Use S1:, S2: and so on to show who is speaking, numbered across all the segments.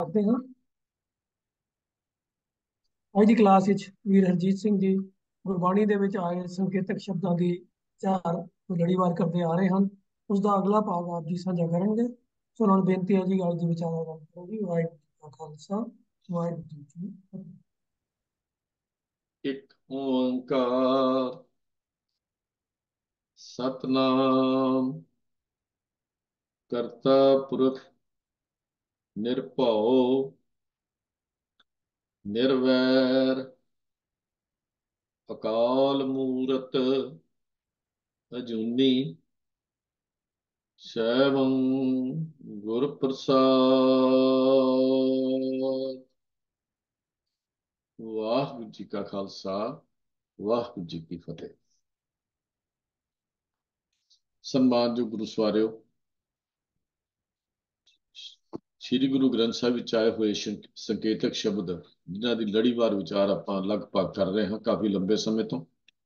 S1: ਕਰਦੇ ਹਾਂ। ਅੱਜ ਦੀ ਕਲਾਸ ਵਿੱਚ ਵੀਰ ਹਰਜੀਤ ਸਿੰਘ ਜੀ ਗੁਰਬਾਣੀ ਦੇ ਵਿੱਚ ਆਏ ਸੰਕੇਤਕ ਸ਼ਬਦਾਂ ਦੀ ਵਿਚਾਰ ਲੜੀਵਾਰ ਕਰਦੇ ਆ ਰਹੇ ਹਨ। ਉਸ ਦਾ ਅਗਲਾ ਭਾਗ ਆਪ ਜੀ ਸਾਂਝਾ ਕਰਨਗੇ। ਸੋ ਉਹਨਾਂ ਨੂੰ ਬੇਨਤੀ ਹੈ ਜੀ, ਅੱਜ ਦੀ ਵਿਚਾਰ ਆਰੰਭ ਕਰੋ ਜੀ। ਵਾਹਿਗੁਰੂ ਜੀ ਕਾ ਖਾਲਸਾ, ਵਾਹਿਗੁਰੂ ਜੀ ਕੀ ਫਤਿਹ।
S2: ਇੱਕ ਓੰਕਾਰ ਸਤਨਾਮ ਕਰਤਾ ਪੁਰਖ ਨਿਰਭਉ ਨਿਰਵੈਰ ਅਕਾਲ ਮੂਰਤ ਅਜੂਨੀ ਸੈਭੰ ਗੁਰ ਪ੍ਰਸਾਦ। ਵਾਹਿਗੁਰੂ ਜੀ ਕਾ ਖਾਲਸਾ, ਵਾਹਿਗੁਰੂ ਜੀ ਕੀ ਫਤਿਹ। ਸਨਮਾਨਯੋਗ ਗੁਰੂ ਸਵਾਰਿਓ, ਸ੍ਰੀ ਗੁਰੂ ਗ੍ਰੰਥ ਸਾਹਿਬ ਵਿੱਚ ਆਏ ਹੋਏ ਸੰਕੇਤਕ ਸ਼ਬਦ ਜਿਨ੍ਹਾਂ ਦੀ ਲੜੀਵਾਰ ਵਿਚਾਰ ਆਪਾਂ ਲਗਭਗ ਕਰ ਰਹੇ ਹਾਂ ਕਾਫੀ ਲੰਬੇ ਸਮੇਂ ਤੋਂ।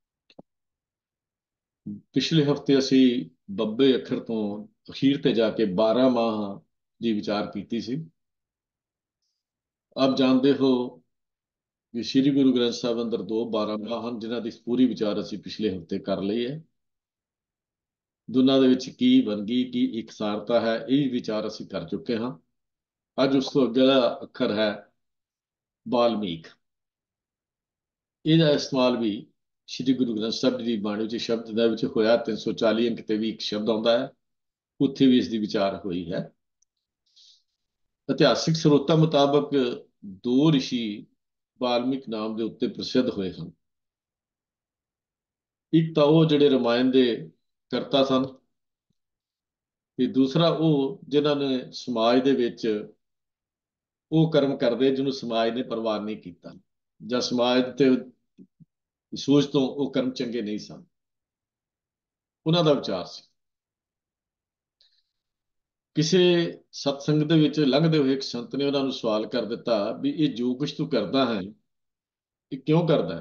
S2: ਪਿਛਲੇ ਹਫਤੇ ਅਸੀਂ 90 ਅੱਖਰ ਤੋਂ ਅਖੀਰ ਤੇ ਜਾ ਕੇ 12 ਮਾਹ ਦੀ ਵਿਚਾਰ ਕੀਤੀ ਸੀ। ਆਪ ਜਾਣਦੇ ਹੋ ਕਿ ਸ੍ਰੀ ਗੁਰੂ ਗ੍ਰੰਥ ਸਾਹਿਬ ਅੰਦਰ 12 ਮਾਹ ਹਨ, ਜਿਨ੍ਹਾਂ ਦੀ ਪੂਰੀ ਵਿਚਾਰ ਅਸੀਂ ਪਿਛਲੇ ਹਫਤੇ ਕਰ ਲਈ ਹੈ। ਦੋਨਾਂ ਦੇ ਵਿੱਚ ਕੀ ਵੰਨਗੀ, ਕੀ ਇਕਸਾਰਤਾ ਹੈ, ਇਹ ਵਿਚਾਰ ਅਸੀਂ ਕਰ ਚੁੱਕੇ ਹਾਂ। ਅੱਜ ਉਸ ਤੋਂ ਅਗਲਾ ਅੱਖਰ ਹੈ ਵਾਲਮੀਕ। ਇਹਦਾ ਇਸਤੇਮਾਲ ਵੀ ਸ੍ਰੀ ਗੁਰੂ ਗ੍ਰੰਥ ਸਾਹਿਬ ਜੀ ਦੀ ਬਾਣੀ ਵਿੱਚ ਸ਼ਬਦ ਦੇ ਵਿੱਚ ਹੋਇਆ। 340 ਅੰਕ ਤੇ ਵੀ ਇੱਕ ਸ਼ਬਦ ਆਉਂਦਾ ਹੈ, ਉੱਥੇ ਵੀ ਇਸ ਦੀ ਵਿਚਾਰ ਹੋਈ ਹੈ। ਇਤਿਹਾਸਿਕ ਸਰੋਤਾਂ ਮੁਤਾਬਕ ਦੋ ਰਿਸ਼ੀ ਵਾਲਮੀਕ ਨਾਮ ਦੇ ਉੱਤੇ ਪ੍ਰਸਿੱਧ ਹੋਏ ਹਨ। ਇੱਕ ਤਾਂ ਉਹ ਜਿਹੜੇ ਰਮਾਇਣ ਦੇ ਕਰਤਾ ਸਨ, ਤੇ ਦੂਸਰਾ ਉਹ ਜਿਨ੍ਹਾਂ ਨੇ ਸਮਾਜ ਦੇ ਵਿੱਚ ਉਹ ਕਰਮ ਕਰਦੇ ਜਿਹਨੂੰ ਸਮਾਜ ਨੇ ਪ੍ਰਵਾਨ ਨਹੀਂ ਕੀਤਾ, ਜਾਂ ਸਮਾਜ ਤੇ ਸੋਚ ਤੋਂ ਉਹ ਕਰਮ ਚੰਗੇ ਨਹੀਂ ਸਨ। ਉਹਨਾਂ ਦਾ ਵਿਚਾਰ ਸੀ। ਕਿਸੇ ਸਤਸੰਗ ਦੇ ਵਿੱਚ ਲੰਘਦੇ ਹੋਏ ਇੱਕ ਸੰਤ ਨੇ ਉਹਨਾਂ ਨੂੰ ਸਵਾਲ ਕਰ ਦਿੱਤਾ ਵੀ ਇਹ ਜੋ ਕੁਝ ਤੂੰ ਕਰਦਾ ਹੈ ਇਹ ਕਿਉਂ ਕਰਦਾ ਹੈ?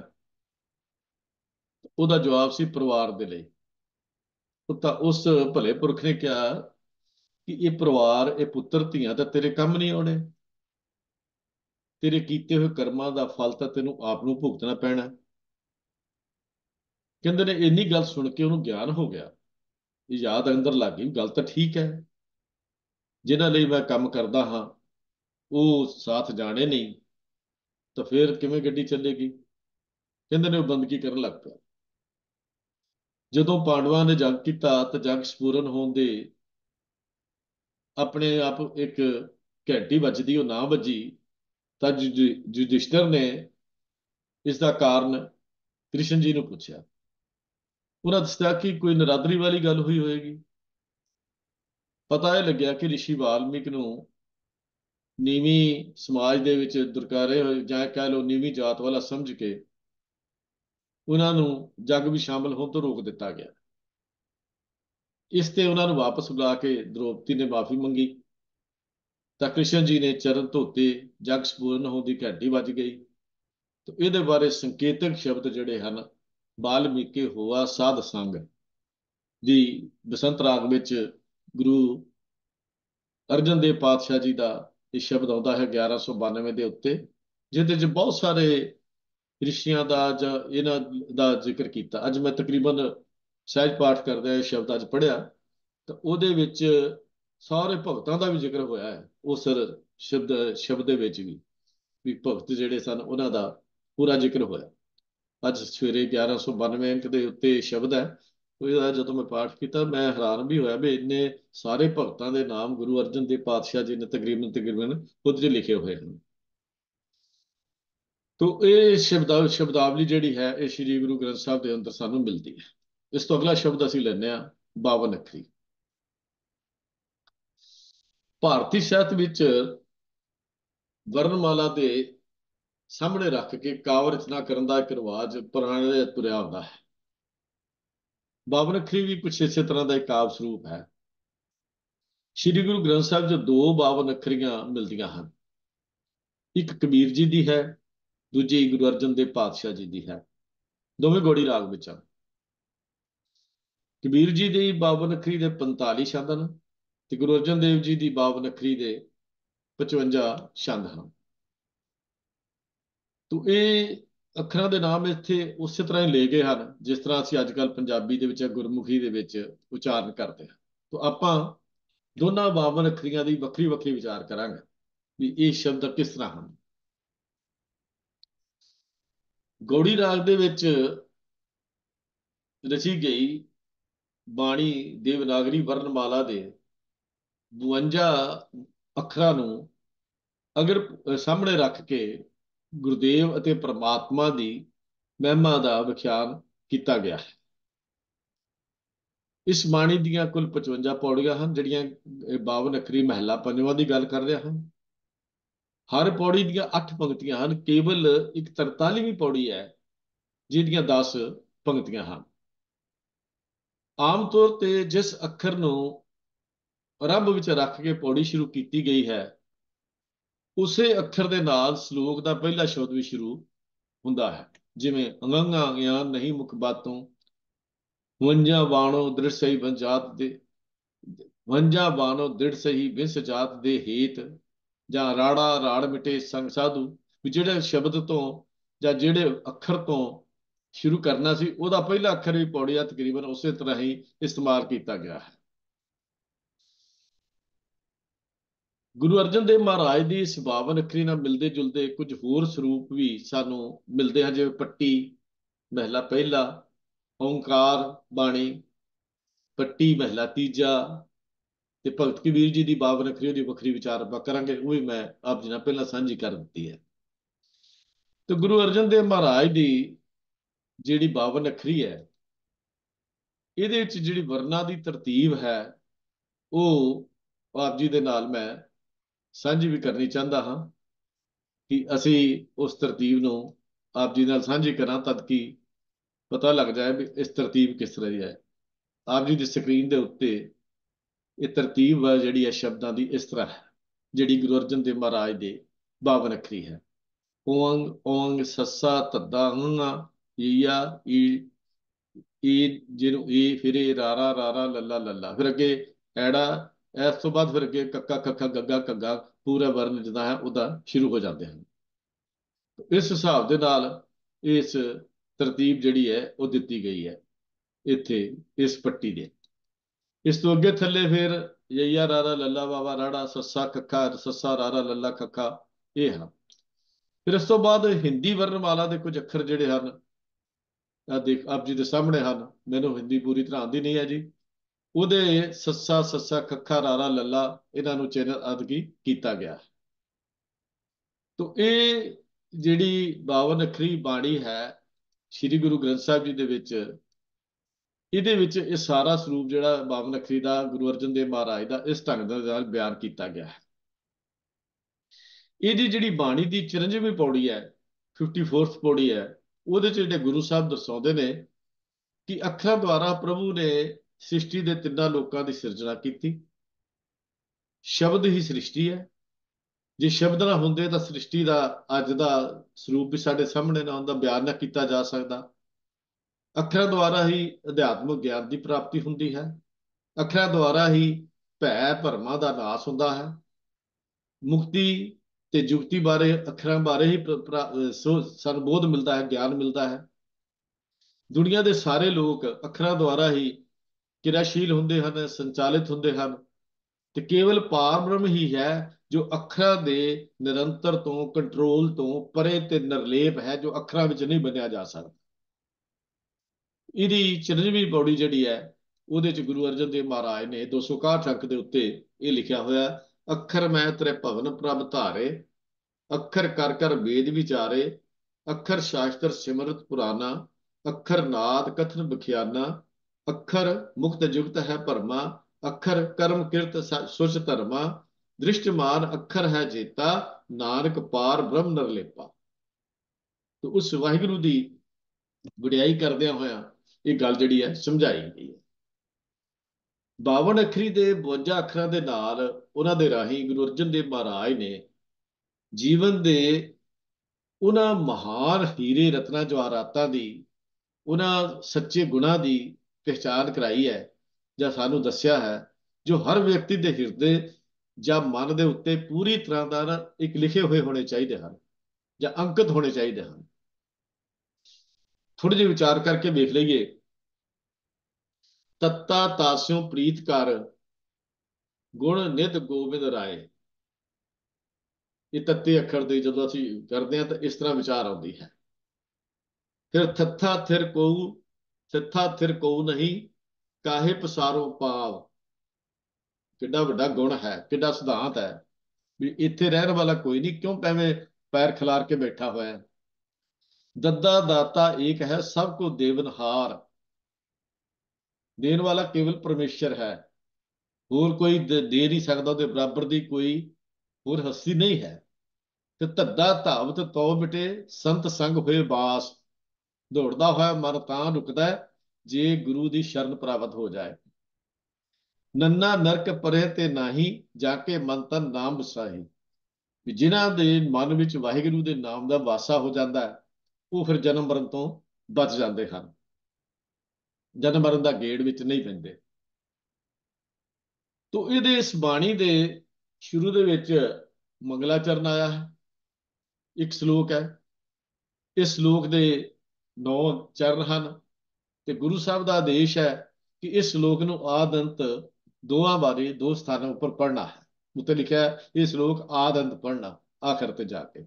S2: ਉਹਦਾ ਜਵਾਬ ਸੀ ਪਰਿਵਾਰ ਦੇ ਲਈ। ਤਾਂ ਉਸ ਭਲੇ ਪੁਰਖ ਨੇ ਕਿਹਾ ਕਿ ਇਹ ਪਰਿਵਾਰ, ਇਹ ਪੁੱਤਰ ਧੀਆਂ ਤਾਂ ਤੇਰੇ ਕੰਮ ਨਹੀਂ ਆਉਣੇ। ਤੇਰੇ ਕੀਤੇ ਹੋਏ ਕਰਮਾਂ ਦਾ ਫਲ ਤਾਂ ਤੈਨੂੰ ਆਪ ਨੂੰ ਭੁਗਤਣਾ ਪੈਣਾ। ਕਹਿੰਦੇ ਨੇ ਇੰਨੀ ਗੱਲ ਸੁਣ ਕੇ ਉਹਨੂੰ ਗਿਆਨ ਹੋ ਗਿਆ, ਇਹ ਯਾਦ ਅੰਦਰ ਲੱਗ ਗਈ, ਗੱਲ ਤਾਂ ਠੀਕ ਹੈ। ਜਿਨ੍ਹਾਂ ਲਈ ਮੈਂ ਕੰਮ ਕਰਦਾ ਹਾਂ ਉਹ ਸਾਥ ਜਾਣੇ ਨਹੀਂ ਤਾਂ ਫਿਰ ਕਿਵੇਂ ਗੱਡੀ ਚੱਲੇਗੀ? ਕਹਿੰਦੇ ਨੇ ਉਹ ਬੰਦਗੀ ਕਰਨ ਲੱਗ ਪਿਆ। ਜਦੋਂ ਪਾਂਡਵਾਂ ਨੇ ਜੰਗ ਕੀਤਾ ਤਾਂ ਜੰਗ ਸੰਪੂਰਨ ਹੋਣ ਦੇ ਆਪਣੇ ਆਪ ਇੱਕ ਘੰਟੀ ਵੱਜਦੀ, ਉਹ ਨਾ ਵੱਜੀ ਤਾਂ ਯੁਧਿਸ਼ਠਰ ਨੇ ਇਸ ਦਾ ਕਾਰਨ ਕ੍ਰਿਸ਼ਨ ਜੀ ਨੂੰ ਪੁੱਛਿਆ। ਉਹਨਾਂ ਦੱਸਿਆ ਕਿ ਕੋਈ ਨਰਾਦਰੀ ਵਾਲੀ ਗੱਲ ਹੋਈ ਹੋਏਗੀ। ਪਤਾ ਇਹ ਲੱਗਿਆ ਕਿ ਰਿਸ਼ੀ ਵਾਲਮੀਕ ਨੂੰ ਨੀਵੀਂ ਸਮਾਜ ਦੇ ਵਿੱਚ ਦੁਰਕਾਰੇ ਹੋਏ, ਜਾਂ ਕਹਿ ਲਓ ਨੀਵੀਂ ਜਾਤ ਵਾਲਾ ਸਮਝ ਕੇ ਉਹਨਾਂ ਨੂੰ ਜੱਗ ਵਿੱਚ ਸ਼ਾਮਲ ਹੋਣ ਤੋਂ ਰੋਕ ਦਿੱਤਾ ਗਿਆ। ਇਸ ਤੇ ਉਹਨਾਂ ਨੂੰ ਵਾਪਸ ਬੁਲਾ ਕੇ ਦ੍ਰੋਪਦੀ ਨੇ ਮਾਫੀ ਮੰਗੀ ਤਾਂ ਕ੍ਰਿਸ਼ਨ ਜੀ ਨੇ ਚਰਨ ਧੋਤੇ, ਜਗ ਸੰਪੂਰਨ ਹੋਣ ਦੀ ਘੰਟੀ ਵੱਜ ਗਈ। ਤਾਂ ਇਹਦੇ ਬਾਰੇ ਸੰਕੇਤਕ ਸ਼ਬਦ ਜਿਹੜੇ ਹਨ, ਵਾਲਮੀਕੀ ਹੋਆ ਸਾਧ ਸੰਗ ਦੀ ਬਸੰਤ ਰਾਗ ਵਿੱਚ ਗੁਰੂ ਅਰਜਨ ਦੇਵ ਪਾਤਸ਼ਾਹ ਜੀ ਦਾ ਇਹ ਸ਼ਬਦ ਆਉਂਦਾ ਹੈ 1192 ਦੇ ਉੱਤੇ, ਜਿਹਦੇ 'ਚ ਬਹੁਤ ਸਾਰੇ ਰਿਸ਼ੀਆਂ ਦਾ ਜਾਂ ਇਹਨਾਂ ਦਾ ਜ਼ਿਕਰ ਕੀਤਾ। ਅੱਜ ਮੈਂ ਤਕਰੀਬਨ ਸਹਿਜ ਪਾਠ ਕਰਦਾ ਇਹ ਸ਼ਬਦ ਅੱਜ ਪੜ੍ਹਿਆ, ਤਾਂ ਉਹਦੇ ਵਿੱਚ ਸਾਰੇ ਭਗਤਾਂ ਦਾ ਵੀ ਜ਼ਿਕਰ ਹੋਇਆ ਹੈ ਉਸ ਸ਼ਬਦ ਦੇ ਵਿੱਚ ਵੀ ਭਗਤ ਜਿਹੜੇ ਸਨ ਉਹਨਾਂ ਦਾ ਪੂਰਾ ਜ਼ਿਕਰ ਹੋਇਆ। ਅੱਜ ਸਵੇਰੇ 1192 ਅੰਕ ਦੇ ਉੱਤੇ ਸ਼ਬਦ ਹੈ। ਉਹਦਾ ਜਦੋਂ ਮੈਂ ਪਾਠ ਕੀਤਾ ਮੈਂ ਹੈਰਾਨ ਵੀ ਹੋਇਆ ਵੀ ਇੰਨੇ ਸਾਰੇ ਭਗਤਾਂ ਦੇ ਨਾਮ ਗੁਰੂ ਅਰਜਨ ਦੇਵ ਪਾਤਸ਼ਾਹ ਜੀ ਨੇ ਤਕਰੀਬਨ ਖੁਦ 'ਚ ਲਿਖੇ ਹੋਏ ਹਨ। ਤੋ ਇਹ ਸ਼ਬਦਾਵਲੀ ਜਿਹੜੀ ਹੈ ਇਹ ਸ੍ਰੀ ਗੁਰੂ ਗ੍ਰੰਥ ਸਾਹਿਬ ਦੇ ਅੰਦਰ ਸਾਨੂੰ ਮਿਲਦੀ ਹੈ। ਇਸ ਤੋਂ ਅਗਲਾ ਸ਼ਬਦ ਅਸੀਂ ਲੈਂਦੇ ਹਾਂ 52 ਅੱਖਰੀ। ਭਾਰਤੀ ਸਾਹਿਤ ਵਿੱਚ ਵਰਣਮਾਲਾ ਦੇ ਸਾਹਮਣੇ ਰੱਖ ਕੇ ਕਾਵਿ ਰਚਨਾ ਕਰਨ ਦਾ ਇੱਕ ਰਿਵਾਜ ਪੁਰਾਣੇ ਤੁਰਿਆ ਆਉਂਦਾ ਹੈ। 52 ਅੱਖਰੀ ਵੀ ਕੁਛ ਇਸੇ ਤਰ੍ਹਾਂ ਦਾ ਇੱਕ ਕਾਵਿ ਸਰੂਪ ਹੈ। ਸ੍ਰੀ ਗੁਰੂ ਗ੍ਰੰਥ ਸਾਹਿਬ 'ਚ ਦੋ 52 ਅੱਖਰੀਆਂ ਮਿਲਦੀਆਂ ਹਨ। ਇੱਕ ਕਬੀਰ ਜੀ ਦੀ ਹੈ, ਦੂਜੀ ਗੁਰੂ ਅਰਜਨ ਦੇਵ ਪਾਤਸ਼ਾਹ ਜੀ ਦੀ ਹੈ। ਦੋਵੇਂ ਗੌੜੀ ਰਾਗ ਵਿੱਚ ਹਨ। ਕਬੀਰ ਜੀ ਦੀ 52 ਅੱਖਰੀ ਦੇ 45 ਛੰਦ ਹਨ ਤੇ ਗੁਰੂ ਅਰਜਨ ਦੇਵ ਜੀ ਦੀ 52 ਅੱਖਰੀ ਦੇ 55 ਛੰਦ ਹਨ। ਤੋ ਇਹ ਅੱਖਰਾਂ ਦੇ ਨਾਮ ਇੱਥੇ ਉਸੇ ਤਰ੍ਹਾਂ ਹੀ ਲਏ ਗਏ ਹਨ ਜਿਸ ਤਰ੍ਹਾਂ ਅਸੀਂ ਅੱਜ ਕੱਲ੍ਹ ਪੰਜਾਬੀ ਦੇ ਵਿੱਚ ਗੁਰਮੁਖੀ ਦੇ ਵਿੱਚ ਉਚਾਰਨ ਕਰਦੇ ਹਾਂ। ਤੋ ਆਪਾਂ ਦੋਨਾਂ 52 ਅੱਖਰੀਆਂ ਦੀ ਵੱਖਰੀ ਵੱਖਰੀ ਵਿਚਾਰ ਕਰਾਂਗੇ ਵੀ ਇਹ ਸ਼ਬਦ ਕਿਸ ਤਰ੍ਹਾਂ ਹਨ। ਗੌੜੀ ਰਾਗ ਦੇ ਵਿੱਚ ਰਚੀ ਗਈ ਬਾਣੀ ਦੇਵਨਾਗਰੀ ਵਰਣਮਾਲਾ ਦੇ 52 ਅੱਖਰਾਂ ਨੂੰ ਅਗਰ ਸਾਹਮਣੇ ਰੱਖ ਕੇ ਗੁਰਦੇਵ ਅਤੇ ਪ੍ਰਮਾਤਮਾ ਦੀ ਮਹਿਮਾ ਦਾ ਵਿਖਿਆਨ ਕੀਤਾ ਗਿਆ ਹੈ। ਇਸ ਬਾਣੀ ਦੀਆਂ ਕੁੱਲ 55 ਪੌੜੀਆਂ ਹਨ ਜਿਹੜੀਆਂ 52 ਅੱਖਰੀ ਮਹਿਲਾ ਪੰਜਵਾਂ ਦੀ ਗੱਲ ਕਰ ਰਿਹਾ ਹਾਂ। ਹਰ ਪੌੜੀ ਦੀਆਂ 8 ਪੰਕਤੀਆਂ ਹਨ। ਕੇਵਲ ਇੱਕ 43ਵੀਂ ਪੌੜੀ ਹੈ ਜਿਹਦੀਆਂ 10 ਪੰਕਤੀਆਂ ਹਨ। ਆਮ ਤੌਰ ਤੇ ਜਿਸ ਅੱਖਰ ਨੂੰ ਆਰੰਭ ਵਿੱਚ ਰੱਖ ਕੇ ਪੌੜੀ ਸ਼ੁਰੂ ਕੀਤੀ ਗਈ ਹੈ ਉਸੇ ਅੱਖਰ ਦੇ ਨਾਲ ਸ਼ਲੋਕ ਦਾ ਪਹਿਲਾ ਸ਼ਬਦ ਵੀ ਸ਼ੁਰੂ ਹੁੰਦਾ ਹੈ। ਜਿਵੇਂ ਅੰਗੰਗਾ ਗਿਆਨ ਨਹੀਂ ਮੁਖ ਬਾਤੋਂ ਵੰਜਾ ਬਾਣੋ ਦ੍ਰਿੜ ਸਹੀ ਬੰਜਾਤ ਦੇ ਵੰਜਾ ਬਾਣੋ ਦ੍ਰਿੜ ਸਹੀ ਬਿਸ ਜਾਤ ਦੇ ਹੇਤ, ਜਾਂ ਰਾੜਾ ਰਾੜ ਮਿਟੇ ਸੰਗ ਸਾਧੂ। ਵੀ ਜਿਹੜੇ ਸ਼ਬਦ ਤੋਂ ਜਾਂ ਜਿਹੜੇ ਅੱਖਰ ਤੋਂ ਸ਼ੁਰੂ ਕਰਨਾ ਸੀ ਉਹਦਾ ਪਹਿਲਾ ਅੱਖਰ ਵੀ ਪੌੜੀ ਆ ਤਕਰੀਬਨ ਉਸੇ ਤਰ੍ਹਾਂ ਹੀ ਇਸਤੇਮਾਲ ਕੀਤਾ ਗਿਆ ਹੈ। ਗੁਰੂ ਅਰਜਨ ਦੇਵ ਮਹਾਰਾਜ ਦੀ ਇਸ 52 ਅੱਖਰੀ ਨਾਲ ਮਿਲਦੇ ਜੁਲਦੇ ਕੁਝ ਹੋਰ ਸਰੂਪ ਵੀ ਸਾਨੂੰ ਮਿਲਦੇ ਹਨ, ਜਿਵੇਂ ਪੱਟੀ ਮਹਿਲਾ ਪਹਿਲਾ, ਓਂਕਾਰ ਬਾਣੀ, ਪੱਟੀ ਮਹਿਲਾ ਤੀਜਾ, ਤੇ ਭਗਤ ਕਬੀਰ ਜੀ ਦੀ 52 ਅੱਖਰੀ ਦੀ ਵੱਖਰੀ ਵਿਚਾਰ ਆਪਾਂ ਕਰਾਂਗੇ, ਉਹ ਵੀ ਮੈਂ ਆਪ ਜੀ ਨਾਲ ਪਹਿਲਾਂ ਸਾਂਝੀ ਕਰ ਦਿੱਤੀ ਹੈ। ਤੇ ਗੁਰੂ ਅਰਜਨ ਦੇਵ ਮਹਾਰਾਜ ਦੀ ਜਿਹੜੀ 52 ਅੱਖਰੀ ਹੈ ਇਹਦੇ ਵਿੱਚ ਜਿਹੜੀ ਵਰਨਾ ਦੀ ਤਰਤੀਬ ਹੈ ਉਹ ਆਪ ਜੀ ਦੇ ਨਾਲ ਮੈਂ ਸਾਂਝੀ ਵੀ ਕਰਨੀ ਚਾਹੁੰਦਾ ਹਾਂ ਕਿ ਅਸੀਂ ਉਸ ਤਰਤੀਬ ਨੂੰ ਆਪ ਜੀ ਨਾਲ ਸਾਂਝੀ ਕਰਾਂ ਤਦ ਕਿ ਪਤਾ ਲੱਗ ਜਾਏ ਵੀ ਇਸ ਤਰਤੀਬ ਕਿਸ ਤਰ੍ਹਾਂ ਦੀ ਹੈ। ਆਪ ਜੀ ਦੀ ਸਕਰੀਨ ਦੇ ਉੱਤੇ ਇਹ ਤਰਤੀਬ ਹੈ ਜਿਹੜੀ ਹੈ ਸ਼ਬਦਾਂ ਦੀ ਇਸ ਤਰ੍ਹਾਂ ਹੈ ਜਿਹੜੀ ਗੁਰੂ ਅਰਜਨ ਦੇਵ ਮਹਾਰਾਜ ਦੇ 52 ਅੱਖਰੀ ਹੈ। ਓੰਗ ਓੰਗ ਸੱਸਾ ਤੱਦਾ ੰਗਾ ਈਆ ਈ ਈ ਜਿਹਨੂੰ ਈ, ਫਿਰ ਇਹ ਰਾਰਾ ਰਾਰਾ ਲੱਲਾ ਲੱਲਾ, ਫਿਰ ਅੱਗੇ ਐੜਾ, ਇਸ ਤੋਂ ਬਾਅਦ ਫਿਰ ਅੱਗੇ ਕੱਕਾ ਕੱਕਾ ਗੱਗਾ ਘੱਗਾ ਪੂਰਾ ਵਰਨ ਜਿੱਦਾਂ ਹੈ ਉਹਦਾ ਸ਼ੁਰੂ ਹੋ ਜਾਂਦੇ ਹਨ। ਇਸ ਹਿਸਾਬ ਦੇ ਨਾਲ ਇਸ ਤਰਤੀਬ ਜਿਹੜੀ ਹੈ ਉਹ ਦਿੱਤੀ ਗਈ ਹੈ ਇੱਥੇ ਇਸ ਪੱਟੀ ਦੇ। ਇਸ ਤੋਂ ਅੱਗੇ ਥੱਲੇ ਫਿਰ ਯਈਆ ਰਾਰਾ ਲੱਲਾ ਬਾਬਾ ਰਾੜਾ ਸੱਸਾ ਕੱਖਾ ਸੱਸਾ ਰਾਰਾ ਲੱਲਾ ਕੱਖਾ ਇਹ ਹਨ। ਫਿਰ ਇਸ ਤੋਂ ਬਾਅਦ ਹਿੰਦੀ ਵਰਣਮਾਲਾ ਦੇ ਕੁਝ ਅੱਖਰ ਜਿਹੜੇ ਹਨ ਦੇਖ ਆਪ ਜੀ ਦੇ ਸਾਹਮਣੇ ਹਨ। ਮੈਨੂੰ ਹਿੰਦੀ ਪੂਰੀ ਤਰ੍ਹਾਂ ਆਉਂਦੀ ਨਹੀਂ ਹੈ ਜੀ। ਉਹਦੇ ਸੱਸਾ ਸੱਸਾ ਕੱਖਾ ਰਾਰਾ ਲੱਲਾ ਇਹਨਾਂ ਨੂੰ ਚਿੰਨ੍ਹ ਅਦਗੀ ਕੀਤਾ ਗਿਆ। ਤੋ ਇਹ ਜਿਹੜੀ 52 ਅੱਖਰੀ ਬਾਣੀ ਹੈ ਸ੍ਰੀ ਗੁਰੂ ਗ੍ਰੰਥ ਸਾਹਿਬ ਜੀ ਦੇ ਵਿੱਚ, ਇਹਦੇ ਵਿੱਚ ਇਹ ਸਾਰਾ ਸਰੂਪ ਜਿਹੜਾ 52 ਅੱਖਰੀ ਦਾ ਗੁਰੂ ਅਰਜਨ ਦੇਵ ਮਹਾਰਾਜ ਦਾ ਇਸ ਢੰਗ ਦੇ ਨਾਲ ਬਿਆਨ ਕੀਤਾ ਗਿਆ ਹੈ। ਇਹਦੀ ਜਿਹੜੀ ਬਾਣੀ ਦੀ 54ਵੀਂ ਪੌੜੀ ਹੈ 54th ਪੌੜੀ ਹੈ ਉਹਦੇ ਚ ਜਿਹੜੇ ਗੁਰੂ ਸਾਹਿਬ ਦਰਸਾਉਂਦੇ ਨੇ ਕਿ ਅੱਖਰਾਂ ਦੁਆਰਾ ਪ੍ਰਭੂ ਨੇ ਸ੍ਰਿਸ਼ਟੀ ਦੇ ਤਿੰਨਾਂ ਲੋਕਾਂ ਦੀ ਸਿਰਜਣਾ ਕੀਤੀ। ਸ਼ਬਦ ਹੀ ਸ੍ਰਿਸ਼ਟੀ ਹੈ। ਜੇ ਸ਼ਬਦ ਨਾ ਹੁੰਦੇ ਤਾਂ ਸ੍ਰਿਸ਼ਟੀ ਦਾ ਅੱਜ ਦਾ ਸਰੂਪ ਵੀ ਸਾਡੇ ਸਾਹਮਣੇ ਨਾ ਹੁੰਦਾ, ਬਿਆਨ ਨਾ ਕੀਤਾ ਜਾ ਸਕਦਾ। ਅੱਖਰਾਂ ਦੁਆਰਾ ਹੀ ਅਧਿਆਤਮਿਕ ਗਿਆਨ ਦੀ ਪ੍ਰਾਪਤੀ ਹੁੰਦੀ ਹੈ। ਅੱਖਰਾਂ ਦੁਆਰਾ ਹੀ ਭੈ ਭਰਮਾਂ ਦਾ ਨਾਸ ਹੁੰਦਾ ਹੈ। ਮੁਕਤੀ ਤੇ ਜੁਗਤੀ ਬਾਰੇ ਅੱਖਰਾਂ ਬਾਰੇ ਹੀ ਸਾਨੂੰ ਬੋਧ ਮਿਲਦਾ ਹੈ, ਗਿਆਨ ਮਿਲਦਾ ਹੈ। ਦੁਨੀਆ ਦੇ ਸਾਰੇ ਲੋਕ ਅੱਖਰਾਂ ਦੁਆਰਾ ਹੀ ਕਿਰਿਆਸ਼ੀਲ ਹੁੰਦੇ ਹਨ, ਸੰਚਾਲਿਤ ਹੁੰਦੇ ਹਨ, ਤੇ ਕੇਵਲ ਪਾਰ ਬ੍ਰਹਮ ਹੀ ਹੈ ਜੋ ਅੱਖਰਾਂ ਦੇ ਨਿਰੰਤਰ ਤੋਂ ਕੰਟਰੋਲ ਤੋਂ ਪਰੇ ਤੇ ਨਿਰਲੇਪ ਹੈ, ਜੋ ਅੱਖਰਾਂ ਵਿੱਚ ਨਹੀਂ ਬੰਨਿਆ ਜਾ ਸਕਦਾ। ਇਹਦੀ 54ਵੀਂ ਪੌੜੀ ਜਿਹੜੀ ਹੈ ਉਹਦੇ ਚ ਗੁਰੂ ਅਰਜਨ ਦੇਵ ਮਹਾਰਾਜ ਨੇ 261 ਅੰਕ ਦੇ ਉੱਤੇ ਇਹ ਲਿਖਿਆ ਹੋਇਆ, ਅੱਖਰ ਮੈਂ ਤੇਰੇ ਭਵਨ ਪ੍ਰਭ ਧਾਰੇ, ਅੱਖਰ ਕਰ ਕਰ ਵੇਦ ਵਿਚਾਰੇ, ਅੱਖਰ ਸ਼ਾਸਤਰ ਸਿਮਰਤ ਪੁਰਾਨਾ, ਅੱਖਰ ਨਾਦ ਕਥਨ ਬਖਿਆਨਾ, ਅੱਖਰ ਮੁਕਤ ਜੁਗਤ ਹੈ ਭਰਮਾ, ਅੱਖਰ ਕਰਮ ਕਿਰਤ ਸੁਚ ਧਰਮਾ, ਦ੍ਰਿਸ਼ਟਮਾਨ ਅੱਖਰ ਹੈ ਜੇਤਾ, ਨਾਨਕ ਪਾਰ ਬ੍ਰਹਮ ਨਿਰਲੇਪਾ। ਤੇ ਉਸ ਵਾਹਿਗੁਰੂ ਦੀ ਵਡਿਆਈ ਕਰਦਿਆਂ ਹੋਇਆਂ ਇਹ ਗੱਲ ਜਿਹੜੀ ਹੈ ਸਮਝਾਈ ਗਈ ਹੈ। 52 ਅੱਖਰੀ ਦੇ 52 ਅੱਖਰਾਂ ਦੇ ਨਾਲ ਉਹਨਾਂ ਦੇ ਰਾਹੀਂ ਗੁਰੂ ਅਰਜਨ ਦੇਵ ਮਹਾਰਾਜ ਨੇ ਜੀਵਨ ਦੇ ਉਹਨਾਂ ਮਹਾਨ ਹੀਰੇ ਰਤਨਾ ਜਵਾਹਰਾਤਾਂ ਦੀ, ਉਹਨਾਂ ਸੱਚੇ ਗੁਣਾਂ ਦੀ ਪਹਿਚਾਣ ਕਰਾਈ ਹੈ ਜਾਂ ਸਾਨੂੰ ਦੱਸਿਆ ਹੈ ਜੋ ਹਰ ਵਿਅਕਤੀ ਦੇ ਹਿਰਦੇ ਜਾਂ ਮਨ ਦੇ ਉੱਤੇ ਪੂਰੀ ਤਰ੍ਹਾਂ ਦਾ ਨਾ ਇੱਕ ਲਿਖੇ ਹੋਏ ਹੋਣੇ ਚਾਹੀਦੇ ਹਨ ਜਾਂ ਅੰਕਿਤ ਹੋਣੇ ਚਾਹੀਦੇ ਹਨ। ਥੋੜੇ ਜਿਹੇ ਵਿਚਾਰ ਕਰਕੇ ਵੇਖ ਲਈਏ। ਤੱਤਾ ਤਾਸਿਓ ਪ੍ਰੀਤ ਕਰ, ਗੁਣ ਨਿਤ ਗੋਬਿੰਦ ਰਾਏ। ਇਹ ਤੱਤੇ ਅੱਖਰ ਦੇ ਜਦੋਂ ਅਸੀਂ ਕਰਦੇ ਹਾਂ ਤਾਂ ਇਸ ਤਰ੍ਹਾਂ ਵਿਚਾਰ ਆਉਂਦੀ ਹੈ। ਫਿਰ ਥੱਥਾ ਥਿਰ ਕੋਉ, ਥਿੱਥਾ ਥਿਰ ਕੋਉ ਨਹੀਂ, ਕਾਹੇ ਪਸਾਰੋ ਪਾਵ। ਕਿੱਡਾ ਵੱਡਾ ਗੁਣ ਹੈ, ਕਿੱਡਾ ਸਿਧਾਂਤ ਹੈ ਵੀ ਇੱਥੇ ਰਹਿਣ ਵਾਲਾ ਕੋਈ ਨਹੀਂ, ਕਿਉਂ ਪੈਵੇਂ ਪੈਰ ਖਿਲਾਰ ਕੇ ਬੈਠਾ ਹੋਇਆ। ਦੱਦਾ ਦਾਤਾ ਏਕ ਹੈ, ਸਭ ਕੋ ਦੇਵਨਹਾਰ। ਦੇਣ ਵਾਲਾ ਕੇਵਲ ਪਰਮੇਸ਼ਰ ਹੈ, ਹੋਰ ਕੋਈ ਦੇ ਨਹੀਂ ਸਕਦਾ, ਉਹਦੇ ਬਰਾਬਰ ਦੀ ਕੋਈ ਹੋਰ ਹਸਤੀ ਨਹੀਂ ਹੈ। ਤੇ ਧੱਦਾ ਧਾਵਤ ਤੋ ਮਿਟੇ, ਸੰਤ ਸੰਗ ਹੋਏ ਬਾਸ। ਦੌੜਦਾ ਹੋਇਆ ਮਨ ਤਾਂ ਰੁਕਦਾ ਜੇ ਗੁਰੂ ਦੀ ਸ਼ਰਨ ਪ੍ਰਾਪਤ ਹੋ ਜਾਏ। ਨੰਨਾ ਨਰਕ ਪਰੇ ਤੇ ਨਾਹੀ, ਜਾ ਕੇ ਮਨ ਤਨ ਨਾਮ ਵਸਾਹੀ। ਵੀ ਜਿਨ੍ਹਾਂ ਦੇ ਮਨ ਵਿੱਚ ਵਾਹਿਗੁਰੂ ਦੇ ਨਾਮ ਦਾ ਵਾਸਾ ਹੋ ਜਾਂਦਾ ਹੈ, ਉਹ ਫਿਰ ਜਨਮ ਮਰਨ ਤੋਂ ਬਚ ਜਾਂਦੇ ਹਨ, ਜਨਮ ਮਰਨ ਦਾ ਗੇੜ ਵਿੱਚ ਨਹੀਂ ਪੈਂਦੇ। ਤੋ ਇਹਦੇ ਇਸ ਬਾਣੀ ਦੇ ਸ਼ੁਰੂ ਦੇ ਵਿੱਚ ਮੰਗਲਾਚਰਨ ਆਇਆ ਹੈ, ਇੱਕ ਸ਼ਲੋਕ ਹੈ। ਇਸ ਸ਼ਲੋਕ ਦੇ 9 ਚਰਨ ਹਨ ਤੇ ਗੁਰੂ ਸਾਹਿਬ ਦਾ ਆਦੇਸ਼ ਹੈ ਕਿ ਇਸ ਸ਼ਲੋਕ ਨੂੰ ਆਦਿ ਅੰਤ ਦੋਹਾਂ ਬਾਰੇ ਦੋ ਸਥਾਨਾਂ ਉੱਪਰ ਪੜ੍ਹਨਾ ਹੈ। ਉੱਤੇ ਲਿਖਿਆ ਹੈ ਇਹ ਸ਼ਲੋਕ ਆਦਿ ਅੰਤ ਪੜ੍ਹਨਾ, ਆਖਰ ਤੇ ਜਾ ਕੇ।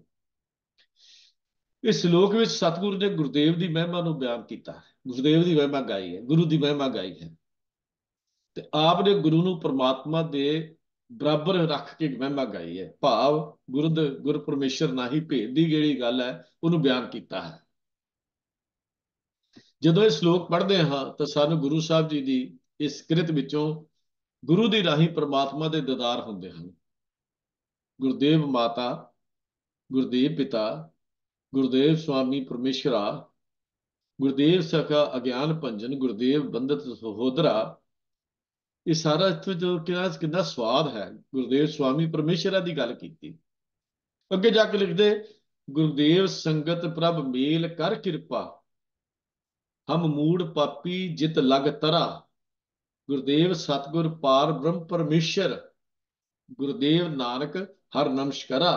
S2: ਇਸ ਸ਼ਲੋਕ ਵਿੱਚ ਸਤਿਗੁਰੂ ਨੇ ਗੁਰਦੇਵ ਦੀ ਮਹਿਮਾ ਨੂੰ ਬਿਆਨ ਕੀਤਾ ਹੈ, ਗੁਰਦੇਵ ਦੀ ਮਹਿਮਾ ਗਾਈ ਹੈ, ਗੁਰੂ ਦੀ ਮਹਿਮਾ ਗਾਈ ਹੈ। ਤੇ ਆਪ ਨੇ ਗੁਰੂ ਨੂੰ ਪ੍ਰਮਾਤਮਾ ਦੇ ਬਰਾਬਰ ਰੱਖ ਕੇ ਮਹਿਮਾ ਗਾਈ ਹੈ, ਭਾਵ ਗੁਰ ਪਰਮੇਸ਼ਰ ਨਾਹੀ ਭੇਦ ਦੀ ਜਿਹੜੀ ਗੱਲ ਹੈ ਉਹਨੂੰ ਬਿਆਨ ਕੀਤਾ ਹੈ। ਜਦੋਂ ਇਹ ਸ਼ਲੋਕ ਪੜ੍ਹਦੇ ਹਾਂ ਤਾਂ ਸਾਨੂੰ ਗੁਰੂ ਸਾਹਿਬ ਜੀ ਦੀ ਇਸ ਕਿਰਤ ਵਿੱਚੋਂ ਗੁਰੂ ਦੀ ਰਾਹੀਂ ਪ੍ਰਮਾਤਮਾ ਦੇ ਦੀਦਾਰ ਹੁੰਦੇ ਹਨ। ਗੁਰਦੇਵ ਮਾਤਾ, ਗੁਰਦੇਵ ਪਿਤਾ, ਗੁਰਦੇਵ ਸੁਆਮੀ ਪਰਮੇਸ਼ਰਾ, ਗੁਰਦੇਵ ਸਖਾ ਅਗਿਆਨ ਭੰਜਨ, ਗੁਰਦੇਵ ਬੰਦਤ ਸਹੋਦਰਾ। ਇਹ ਸਾਰਾ ਇੱਥੇ ਜੋ ਕਿੰਨਾ ਸਵਾਦ ਹੈ। ਗੁਰਦੇਵ ਸੁਆਮੀ ਪਰਮੇਸ਼ਰਾ ਦੀ ਗੱਲ ਕੀਤੀ। ਅੱਗੇ ਜਾ ਕੇ ਲਿਖਦੇ, ਗੁਰਦੇਵ ਸੰਗਤ ਪ੍ਰਭ ਮੇਲ ਕਰ ਕਿਰਪਾ, ਹਮ ਮੂੜ ਪਾਪੀ ਜਿਤ ਲਗ ਤਰਾ। ਗੁਰਦੇਵ ਸਤਗੁਰ ਪਾਰ ਬ੍ਰਹਮ ਪਰਮੇਸ਼ਰ, ਗੁਰਦੇਵ ਨਾਨਕ ਹਰ ਨਮਸਕਾਰਾ।